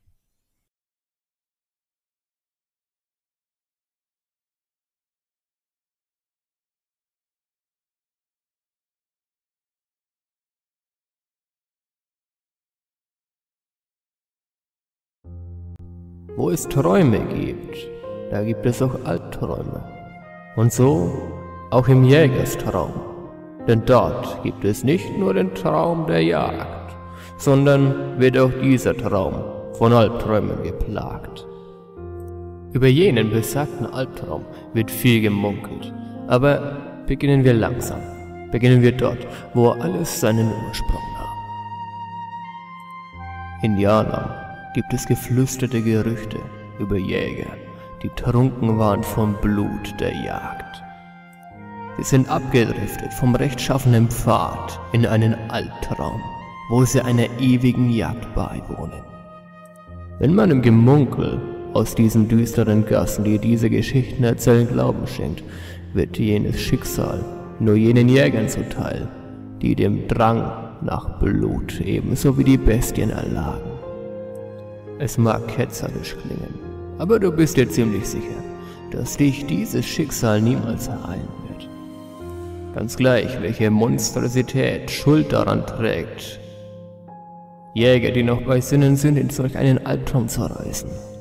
Wo es Träume gibt, da gibt es auch Albträume. Und so auch im Jägerstraum. Denn dort gibt es nicht nur den Traum der Jagd, sondern wird auch dieser Traum von Albträumen geplagt. Über jenen besagten Albtraum wird viel gemunkelt, aber beginnen wir langsam. Beginnen wir dort, wo alles seinen Ursprung nahm. In Yharnam gibt es geflüsterte Gerüchte über Jäger, die trunken waren vom Blut der Jagd. Sie sind abgedriftet vom rechtschaffenen Pfad in einen Albtraum, wo sie einer ewigen Jagd beiwohnen. Wenn man im Gemunkel aus diesen düsteren Gassen, die diese Geschichten erzählen, Glauben schenkt, wird jenes Schicksal nur jenen Jägern zuteil, die dem Drang nach Blut ebenso wie die Bestien erlagen. Es mag ketzerisch klingen, aber du bist dir ziemlich sicher, dass dich dieses Schicksal niemals ereilen wird. Ganz gleich, welche Monstrosität Schuld daran trägt, Jäger, die noch bei Sinnen sind, in solch einen Albtraum zu reißen.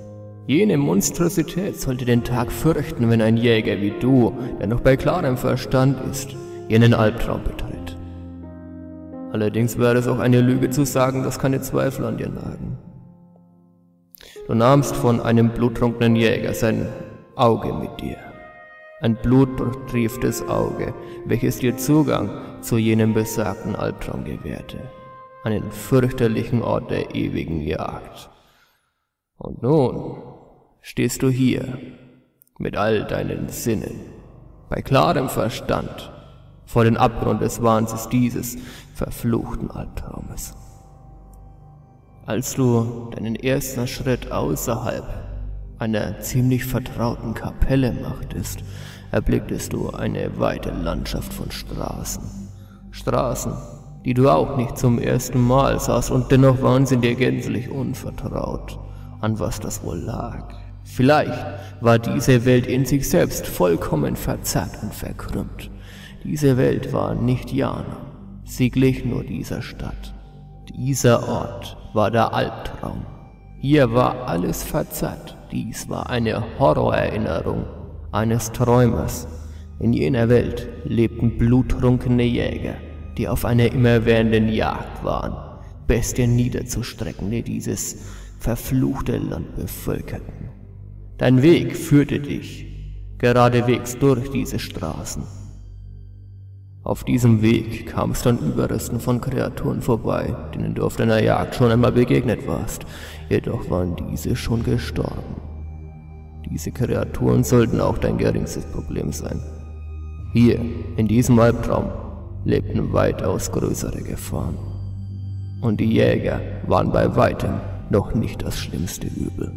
Jene Monstrosität sollte den Tag fürchten, wenn ein Jäger wie du, der noch bei klarem Verstand ist, jenen Albtraum betritt. Allerdings wäre es auch eine Lüge zu sagen, dass keine Zweifel an dir lagen. Du nahmst von einem bluttrunkenen Jäger sein Auge mit dir. Ein blutdurchtrieftes Auge, welches dir Zugang zu jenem besagten Albtraum gewährte. Einen fürchterlichen Ort der ewigen Jagd. Und nun stehst du hier, mit all deinen Sinnen, bei klarem Verstand, vor den Abgrund des Wahnsinns dieses verfluchten Albtraumes. Als du deinen ersten Schritt außerhalb einer ziemlich vertrauten Kapelle machtest, erblicktest du eine weite Landschaft von Straßen. Straßen, die du auch nicht zum ersten Mal sahst, und dennoch waren sie dir gänzlich unvertraut, an was das wohl lag. Vielleicht war diese Welt in sich selbst vollkommen verzerrt und verkrümmt. Diese Welt war nicht Jana, sie glich nur dieser Stadt. Dieser Ort war der Albtraum. Hier war alles verzerrt. Dies war eine Horrorerinnerung eines Träumers. In jener Welt lebten bluttrunkene Jäger, die auf einer immerwährenden Jagd waren, Bestien niederzustrecken, die dieses verfluchte Land bevölkerten. Dein Weg führte dich geradewegs durch diese Straßen. Auf diesem Weg kamst du an Überresten von Kreaturen vorbei, denen du auf deiner Jagd schon einmal begegnet warst, jedoch waren diese schon gestorben. Diese Kreaturen sollten auch dein geringstes Problem sein. Hier, in diesem Albtraum, lebten weitaus größere Gefahren. Und die Jäger waren bei weitem noch nicht das schlimmste Übel.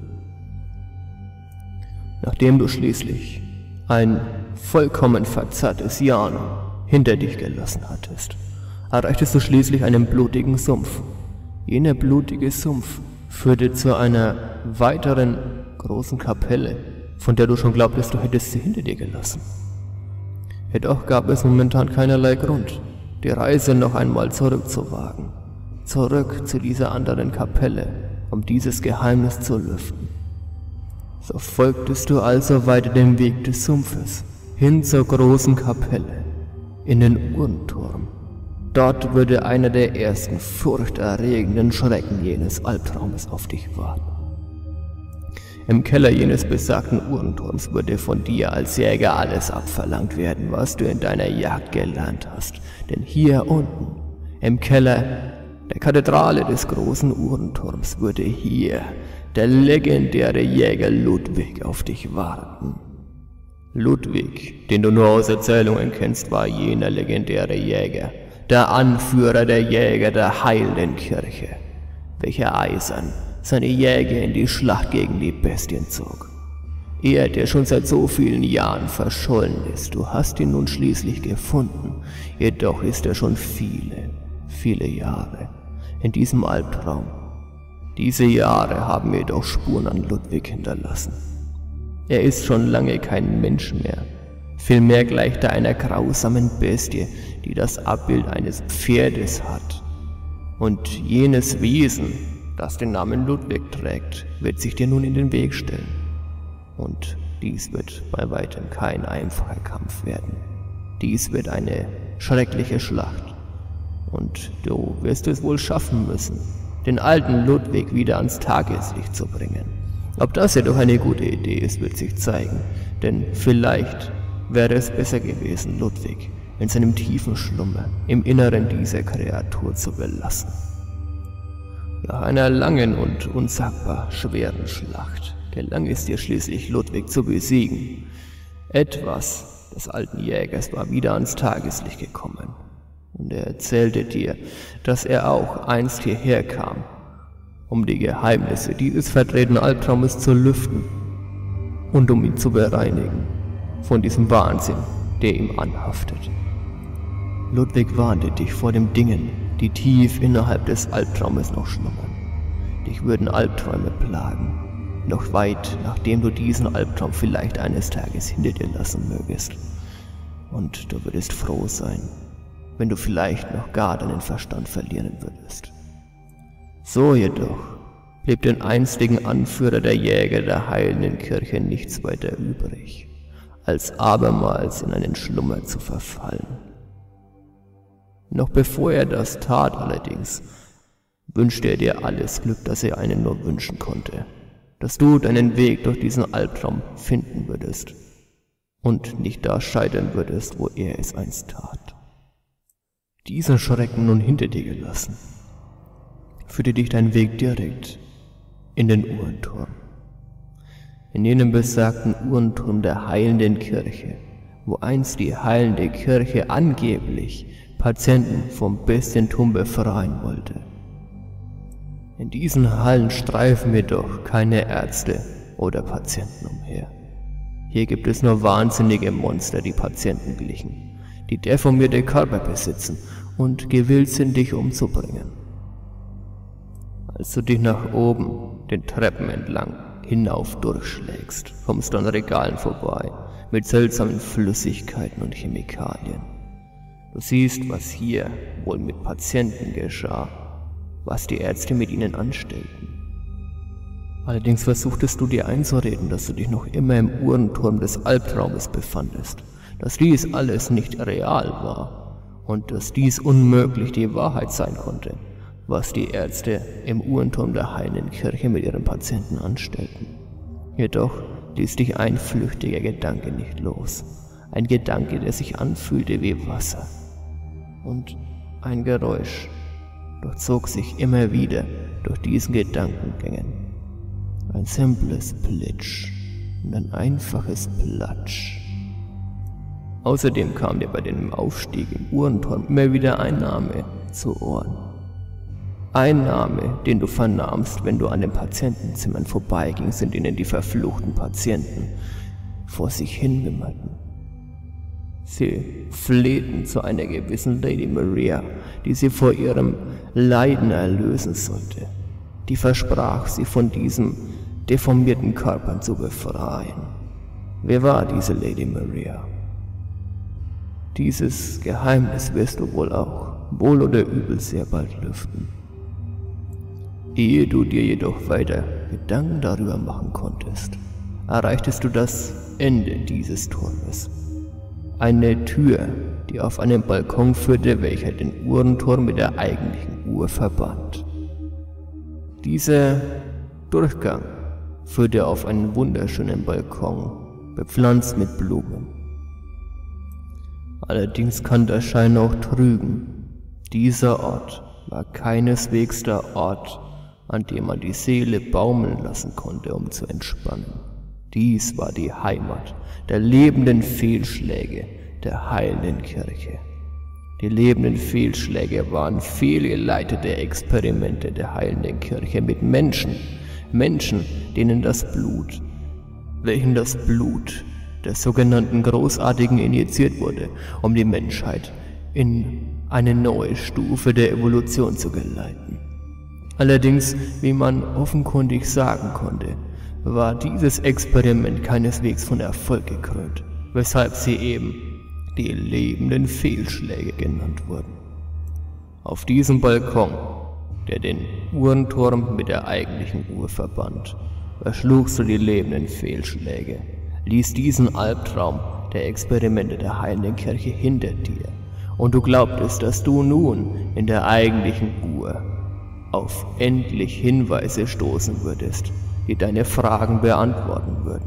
Nachdem du schließlich ein vollkommen verzerrtes Jana hinter dich gelassen hattest, erreichtest du schließlich einen blutigen Sumpf. Jener blutige Sumpf führte zu einer weiteren großen Kapelle, von der du schon glaubtest, du hättest sie hinter dir gelassen. Jedoch gab es momentan keinerlei Grund, die Reise noch einmal zurückzuwagen, zurück zu dieser anderen Kapelle, um dieses Geheimnis zu lüften. So folgtest du also weiter dem Weg des Sumpfes, hin zur großen Kapelle, in den Uhrenturm. Dort würde einer der ersten furchterregenden Schrecken jenes Albtraumes auf dich warten. Im Keller jenes besagten Uhrenturms würde von dir als Jäger alles abverlangt werden, was du in deiner Jagd gelernt hast. Denn hier unten, im Keller der Kathedrale des großen Uhrenturms, würde hier der legendäre Jäger Ludwig auf dich warten. Ludwig, den du nur aus Erzählungen kennst, war jener legendäre Jäger, der Anführer der Jäger der heilenden Kirche, welcher eisern seine Jäger in die Schlacht gegen die Bestien zog. Er, der schon seit so vielen Jahren verschollen ist, du hast ihn nun schließlich gefunden, jedoch ist er schon viele, viele Jahre in diesem Albtraum. Diese Jahre haben jedoch Spuren an Ludwig hinterlassen. Er ist schon lange kein Mensch mehr, vielmehr gleicht er einer grausamen Bestie, die das Abbild eines Pferdes hat. Und jenes Wesen, das den Namen Ludwig trägt, wird sich dir nun in den Weg stellen. Und dies wird bei weitem kein einfacher Kampf werden. Dies wird eine schreckliche Schlacht. Und du wirst es wohl schaffen müssen, den alten Ludwig wieder ans Tageslicht zu bringen. Ob das jedoch eine gute Idee ist, wird sich zeigen, denn vielleicht wäre es besser gewesen, Ludwig in seinem tiefen Schlummer im Inneren dieser Kreatur zu belassen. Nach einer langen und unsagbar schweren Schlacht gelang es dir schließlich, Ludwig zu besiegen. Etwas des alten Jägers war wieder ans Tageslicht gekommen, und er erzählte dir, dass er auch einst hierher kam, um die Geheimnisse dieses verdrehten Albtraumes zu lüften und um ihn zu bereinigen von diesem Wahnsinn, der ihm anhaftet. Ludwig warnte dich vor den Dingen, die tief innerhalb des Albtraumes noch schlummern. Dich würden Albträume plagen, noch weit nachdem du diesen Albtraum vielleicht eines Tages hinter dir lassen mögest. Und du würdest froh sein, wenn du vielleicht noch gar deinen Verstand verlieren würdest. So jedoch blieb dem einstigen Anführer der Jäger der heilenden Kirche nichts weiter übrig, als abermals in einen Schlummer zu verfallen. Noch bevor er das tat allerdings, wünschte er dir alles Glück, das er einen nur wünschen konnte, dass du deinen Weg durch diesen Albtraum finden würdest und nicht da scheitern würdest, wo er es einst tat. Diesen Schrecken nun hinter dir gelassen, führte dich dein Weg direkt in den Uhrenturm. In jenem besagten Uhrenturm der heilenden Kirche, wo einst die heilende Kirche angeblich Patienten vom Bestientum befreien wollte. In diesen Hallen streifen jedoch keine Ärzte oder Patienten umher. Hier gibt es nur wahnsinnige Monster, die Patienten glichen, die deformierte Körper besitzen und gewillt sind, dich umzubringen. Als du dich nach oben, den Treppen entlang, hinauf durchschlägst, kommst du an Regalen vorbei, mit seltsamen Flüssigkeiten und Chemikalien. Du siehst, was hier wohl mit Patienten geschah, was die Ärzte mit ihnen anstellten. Allerdings versuchtest du dir einzureden, dass du dich noch immer im Uhrenturm des Albtraumes befandest, dass dies alles nicht real war und dass dies unmöglich die Wahrheit sein konnte, was die Ärzte im Uhrenturm der heiligen Kirche mit ihren Patienten anstellten. Jedoch ließ dich ein flüchtiger Gedanke nicht los, ein Gedanke, der sich anfühlte wie Wasser. Und ein Geräusch durchzog sich immer wieder durch diesen Gedankengängen. Ein simples Plitsch und ein einfaches Platsch. Außerdem kam dir bei dem Aufstieg im Uhrenturm immer wieder ein Name zu Ohren. Ein Name, den du vernahmst, wenn du an den Patientenzimmern vorbeigingst, in denen die verfluchten Patienten vor sich hinwimmerten. Sie flehten zu einer gewissen Lady Maria, die sie vor ihrem Leiden erlösen sollte. Die versprach, sie von diesem deformierten Körpern zu befreien. Wer war diese Lady Maria? Dieses Geheimnis wirst du wohl auch, wohl oder übel, sehr bald lüften. Ehe du dir jedoch weiter Gedanken darüber machen konntest, erreichtest du das Ende dieses Turmes. Eine Tür, die auf einen Balkon führte, welcher den Uhrenturm mit der eigentlichen Uhr verband. Dieser Durchgang führte auf einen wunderschönen Balkon, bepflanzt mit Blumen. Allerdings kann der Schein auch trügen. Dieser Ort war keineswegs der Ort, an dem man die Seele baumeln lassen konnte, um zu entspannen. Dies war die Heimat der lebenden Fehlschläge der heilenden Kirche. Die lebenden Fehlschläge waren fehlgeleitete Experimente der heilenden Kirche mit Menschen, Menschen, denen das Blut, welchen das Blut der sogenannten Großartigen injiziert wurde, um die Menschheit in eine neue Stufe der Evolution zu geleiten. Allerdings, wie man offenkundig sagen konnte, war dieses Experiment keineswegs von Erfolg gekrönt, weshalb sie eben die lebenden Fehlschläge genannt wurden. Auf diesem Balkon, der den Uhrenturm mit der eigentlichen Uhr verband, erschlugst du die lebenden Fehlschläge, ließ diesen Albtraum der Experimente der heiligen Kirche hinter dir, und du glaubtest, dass du nun in der eigentlichen Uhr auf endlich Hinweise stoßen würdest, die deine Fragen beantworten würden.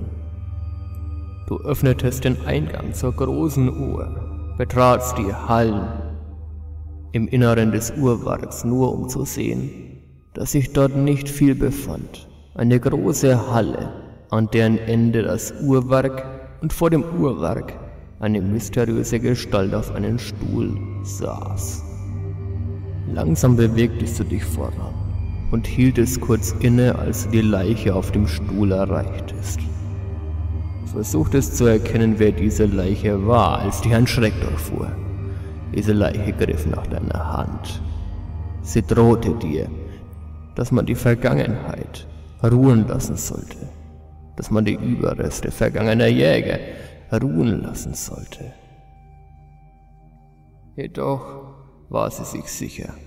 Du öffnetest den Eingang zur großen Uhr, betratst die Hallen im Inneren des Uhrwerks, nur um zu sehen, dass sich dort nicht viel befand. Eine große Halle, an deren Ende das Uhrwerk und vor dem Uhrwerk eine mysteriöse Gestalt auf einem Stuhl saß. Langsam bewegtest du dich voran und hieltest kurz inne, als du die Leiche auf dem Stuhl erreichtest. Du versuchtest zu erkennen, wer diese Leiche war, als dich ein Schreck durchfuhr. Diese Leiche griff nach deiner Hand. Sie drohte dir, dass man die Vergangenheit ruhen lassen sollte, dass man die Überreste vergangener Jäger ruhen lassen sollte. Jedoch war sie sich sicher,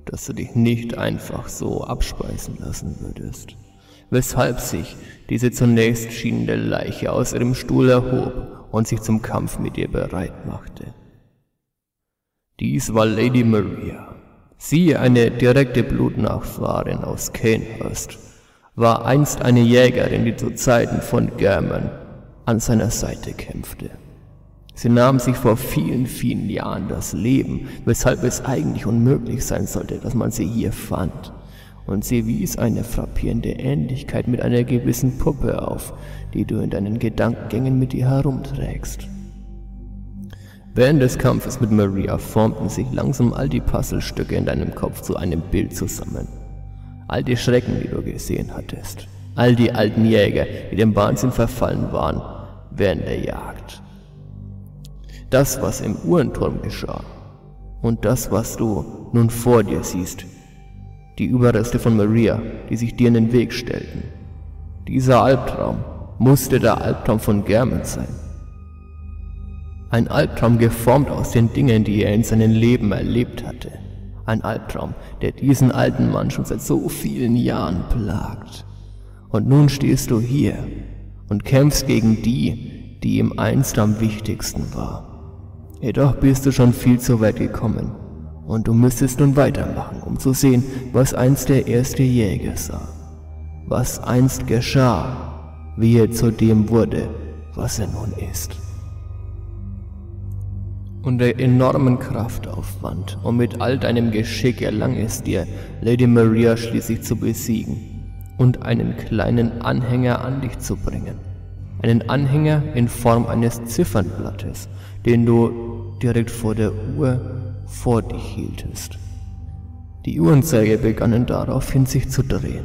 dass du dich nicht einfach so abspeisen lassen würdest, weshalb sich diese zunächst schienende Leiche aus ihrem Stuhl erhob und sich zum Kampf mit ihr bereit machte. Dies war Lady Maria. Sie, eine direkte Blutnachfahrin aus Cainhurst, war einst eine Jägerin, die zu Zeiten von Gammon an seiner Seite kämpfte. Sie nahm sich vor vielen, vielen Jahren das Leben, weshalb es eigentlich unmöglich sein sollte, dass man sie hier fand. Und sie wies eine frappierende Ähnlichkeit mit einer gewissen Puppe auf, die du in deinen Gedankengängen mit ihr herumträgst. Während des Kampfes mit Maria formten sich langsam all die Puzzlestücke in deinem Kopf zu einem Bild zusammen. All die Schrecken, die du gesehen hattest. All die alten Jäger, die dem Wahnsinn verfallen waren während der Jagd. Das, was im Uhrenturm geschah. Und das, was du nun vor dir siehst. Die Überreste von Maria, die sich dir in den Weg stellten. Dieser Albtraum musste der Albtraum von Gammon sein. Ein Albtraum geformt aus den Dingen, die er in seinem Leben erlebt hatte. Ein Albtraum, der diesen alten Mann schon seit so vielen Jahren plagt. Und nun stehst du hier und kämpfst gegen die, die ihm einst am wichtigsten war. Jedoch bist du schon viel zu weit gekommen und du müsstest nun weitermachen, um zu sehen, was einst der erste Jäger sah. Was einst geschah, wie er zu dem wurde, was er nun ist. Unter enormen Kraftaufwand und mit all deinem Geschick erlang es dir, Lady Maria schließlich zu besiegen und einen kleinen Anhänger an dich zu bringen. Einen Anhänger in Form eines Ziffernblattes, den du direkt vor der Uhr vor dich hieltest. Die Uhrzeiger begannen daraufhin sich zu drehen.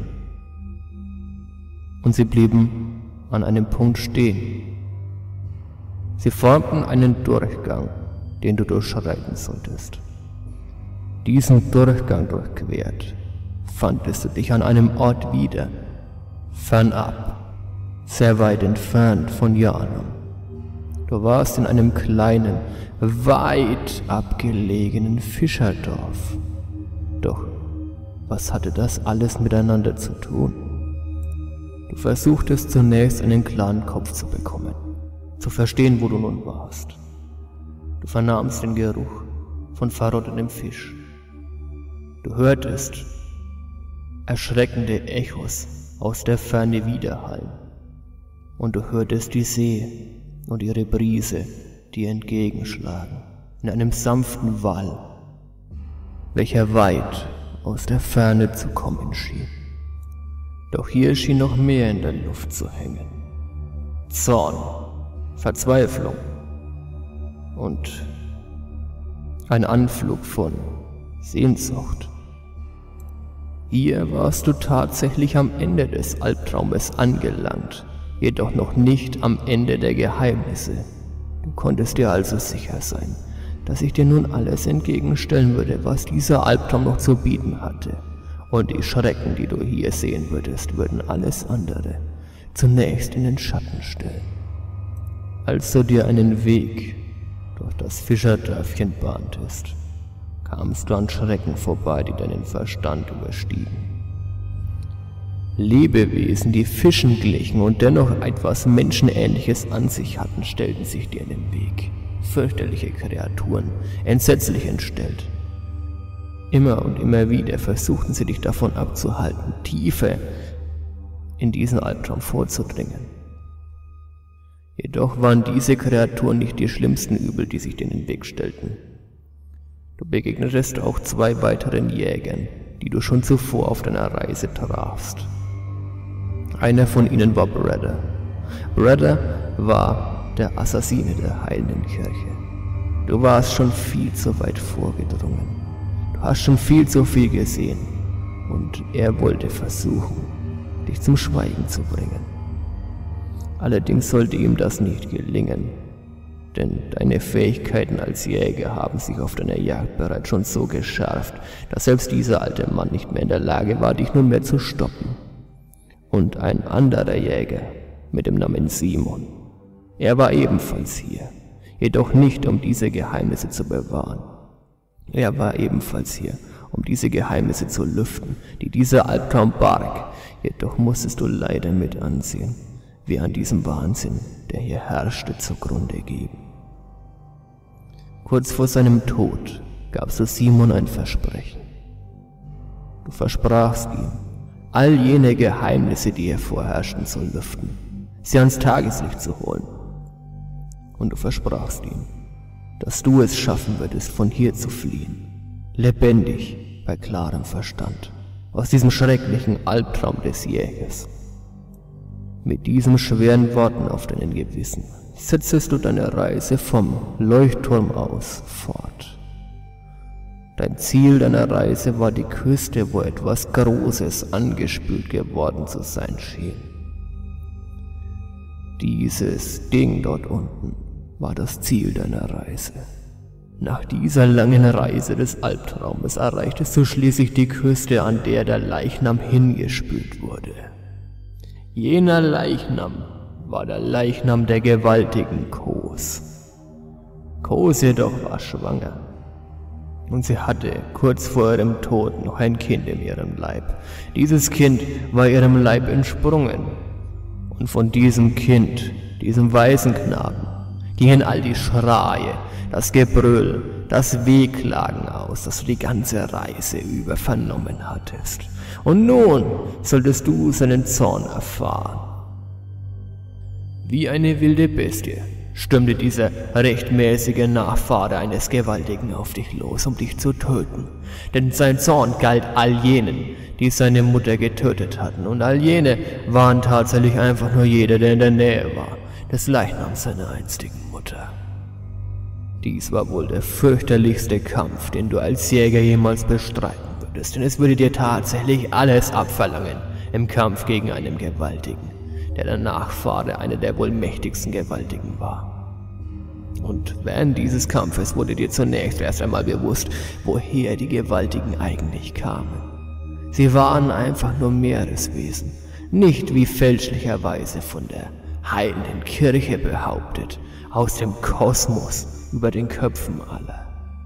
Und sie blieben an einem Punkt stehen. Sie formten einen Durchgang, den du durchschreiten solltest. Diesen Durchgang durchquert, fandest du dich an einem Ort wieder, fernab, sehr weit entfernt von Yharnam. Du warst in einem kleinen, weit abgelegenen Fischerdorf. Doch was hatte das alles miteinander zu tun? Du versuchtest zunächst einen klaren Kopf zu bekommen, zu verstehen, wo du nun warst. Du vernahmst den Geruch von verrottetem Fisch. Du hörtest erschreckende Echos aus der Ferne widerhallen. Und du hörtest die See und ihre Brise dir entgegenschlagen, in einem sanften Wall, welcher weit aus der Ferne zu kommen schien. Doch hier schien noch mehr in der Luft zu hängen. Zorn, Verzweiflung und ein Anflug von Sehnsucht. Hier warst du tatsächlich am Ende des Albtraumes angelangt, jedoch noch nicht am Ende der Geheimnisse. Du konntest dir also sicher sein, dass ich dir nun alles entgegenstellen würde, was dieser Albtraum noch zu bieten hatte. Und die Schrecken, die du hier sehen würdest, würden alles andere zunächst in den Schatten stellen. Als du dir einen Weg durch das Fischerdörfchen bahntest, kamst du an Schrecken vorbei, die deinen Verstand überstiegen. Lebewesen, die Fischen glichen und dennoch etwas Menschenähnliches an sich hatten, stellten sich dir in den Weg. Fürchterliche Kreaturen, entsetzlich entstellt. Immer und immer wieder versuchten sie dich davon abzuhalten, tiefer in diesen Albtraum vorzudringen. Jedoch waren diese Kreaturen nicht die schlimmsten Übel, die sich dir in den Weg stellten. Du begegnetest auch zwei weiteren Jägern, die du schon zuvor auf deiner Reise trafst. Einer von ihnen war Brother. Brother war der Assassine der heilenden Kirche. Du warst schon viel zu weit vorgedrungen. Du hast schon viel zu viel gesehen. Und er wollte versuchen, dich zum Schweigen zu bringen. Allerdings sollte ihm das nicht gelingen, denn deine Fähigkeiten als Jäger haben sich auf deiner Jagd bereits schon so geschärft, dass selbst dieser alte Mann nicht mehr in der Lage war, dich nunmehr zu stoppen. Und ein anderer Jäger mit dem Namen Simon. Er war ebenfalls hier, jedoch nicht um diese Geheimnisse zu bewahren. Er war ebenfalls hier, um diese Geheimnisse zu lüften, die dieser Albtraum barg. Jedoch musstest du leider mit ansehen, wie an diesem Wahnsinn, der hier herrschte, zugrunde gehen. Kurz vor seinem Tod gabst du Simon ein Versprechen. Du versprachst ihm, all jene Geheimnisse, die hier vorherrschten, zu lüften, sie ans Tageslicht zu holen. Und du versprachst ihm, dass du es schaffen würdest, von hier zu fliehen, lebendig, bei klarem Verstand, aus diesem schrecklichen Albtraum des Jägers. Mit diesen schweren Worten auf deinem Gewissen setztest du deine Reise vom Leuchtturm aus fort. Dein Ziel deiner Reise war die Küste, wo etwas Großes angespült geworden zu sein schien. Dieses Ding dort unten war das Ziel deiner Reise. Nach dieser langen Reise des Albtraumes erreichtest du schließlich die Küste, an der der Leichnam hingespült wurde. Jener Leichnam war der Leichnam der gewaltigen Kos. Kos jedoch war schwanger. Und sie hatte kurz vor ihrem Tod noch ein Kind in ihrem Leib. Dieses Kind war ihrem Leib entsprungen. Und von diesem Kind, diesem Waisenknaben, gingen all die Schreie, das Gebrüll, das Wehklagen aus, das du die ganze Reise über vernommen hattest. Und nun solltest du seinen Zorn erfahren. Wie eine wilde Bestie stürmte dieser rechtmäßige Nachfahre eines Gewaltigen auf dich los, um dich zu töten. Denn sein Zorn galt all jenen, die seine Mutter getötet hatten. Und all jene waren tatsächlich einfach nur jeder, der in der Nähe war, des Leichnams seiner einstigen Mutter. Dies war wohl der fürchterlichste Kampf, den du als Jäger jemals bestreiten würdest, denn es würde dir tatsächlich alles abverlangen im Kampf gegen einen Gewaltigen, der der Nachfahre einer der wohl mächtigsten Gewaltigen war. Und während dieses Kampfes wurde dir zunächst erst einmal bewusst, woher die Gewaltigen eigentlich kamen. Sie waren einfach nur Meereswesen, nicht wie fälschlicherweise von der heilenden Kirche behauptet, aus dem Kosmos über den Köpfen aller.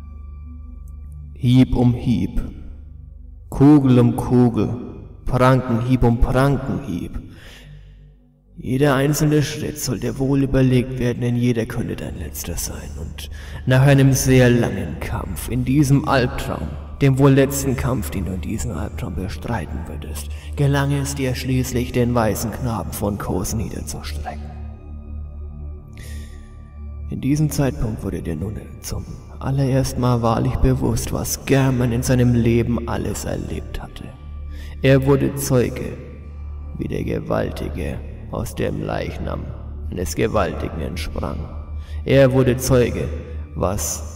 Hieb um Hieb, Kugel um Kugel, Prankenhieb um Prankenhieb. Jeder einzelne Schritt sollte wohl überlegt werden, denn jeder könnte dein letzter sein. Und nach einem sehr langen Kampf in diesem Albtraum, dem wohl letzten Kampf, den du in diesem Albtraum bestreiten würdest, gelang es dir schließlich, den weißen Knaben von Kos niederzustrecken. In diesem Zeitpunkt wurde dir nun zum allerersten Mal wahrlich bewusst, was Gehrman in seinem Leben alles erlebt hatte. Er wurde Zeuge, wie der Gewaltige aus dem Leichnam eines Gewaltigen entsprang. Er wurde Zeuge, was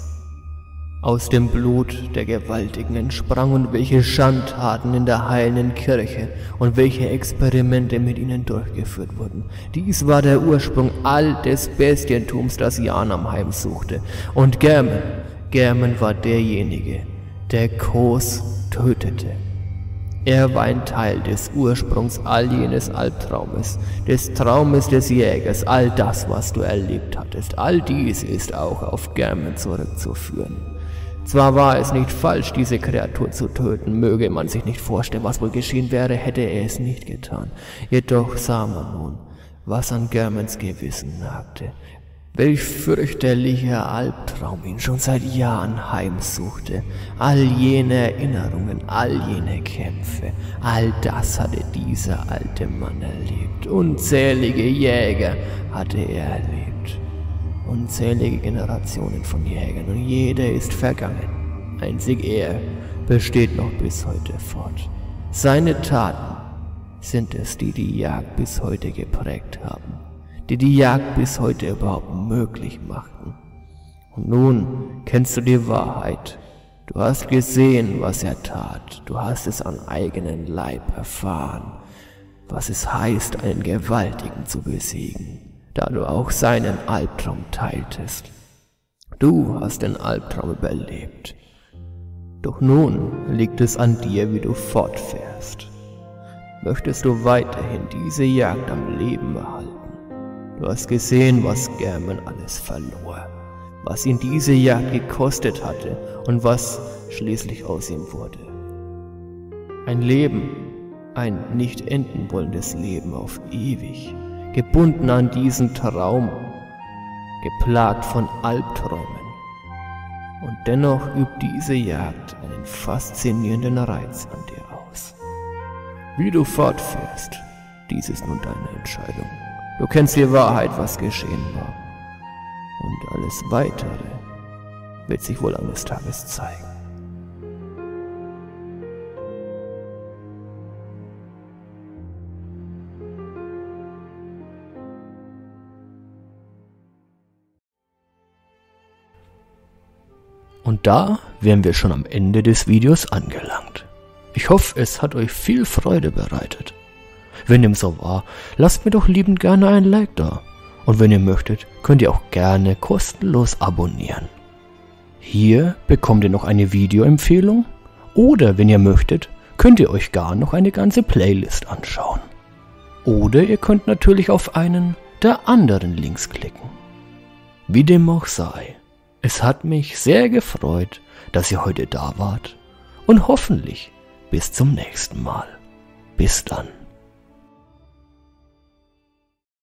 aus dem Blut der Gewaltigen entsprang und welche Schandtaten in der heilenden Kirche und welche Experimente mit ihnen durchgeführt wurden. Dies war der Ursprung all des Bestientums, das Yharnam heimsuchte. Und Gehrman, Gehrman war derjenige, der Kos tötete. Er war ein Teil des Ursprungs all jenes Albtraumes, des Traumes des Jägers, all das, was du erlebt hattest. All dies ist auch auf Gehrman zurückzuführen. Zwar war es nicht falsch, diese Kreatur zu töten, möge man sich nicht vorstellen, was wohl geschehen wäre, hätte er es nicht getan. Jedoch sah man nun, was an Gehrmans Gewissen nagte, welch fürchterlicher Albtraum ihn schon seit Jahren heimsuchte. All jene Erinnerungen, all jene Kämpfe, all das hatte dieser alte Mann erlebt. Unzählige Jäger hatte er erlebt. Unzählige Generationen von Jägern und jeder ist vergangen. Einzig er besteht noch bis heute fort. Seine Taten sind es, die die Jagd bis heute geprägt haben, die die Jagd bis heute überhaupt möglich machten. Und nun kennst du die Wahrheit. Du hast gesehen, was er tat. Du hast es an eigenen Leib erfahren, was es heißt, einen Gewaltigen zu besiegen, da du auch seinen Albtraum teiltest. Du hast den Albtraum überlebt. Doch nun liegt es an dir, wie du fortfährst. Möchtest du weiterhin diese Jagd am Leben behalten? Du hast gesehen, was Gehrman alles verlor, was ihn diese Jagd gekostet hatte und was schließlich aus ihm wurde. Ein Leben, ein nicht enden wollendes Leben auf ewig, gebunden an diesen Traum, geplagt von Albträumen. Und dennoch übt diese Jagd einen faszinierenden Reiz an dir aus. Wie du fortfährst, dies ist nun deine Entscheidung. Du kennst die Wahrheit, was geschehen war. Und alles Weitere wird sich wohl eines Tages zeigen. Und da wären wir schon am Ende des Videos angelangt. Ich hoffe, es hat euch viel Freude bereitet. Wenn dem so war, lasst mir doch liebend gerne ein Like da. Und wenn ihr möchtet, könnt ihr auch gerne kostenlos abonnieren. Hier bekommt ihr noch eine Videoempfehlung oder wenn ihr möchtet, könnt ihr euch gar noch eine ganze Playlist anschauen. Oder ihr könnt natürlich auf einen der anderen Links klicken. Wie dem auch sei. Es hat mich sehr gefreut, dass ihr heute da wart und hoffentlich bis zum nächsten Mal. Bis dann.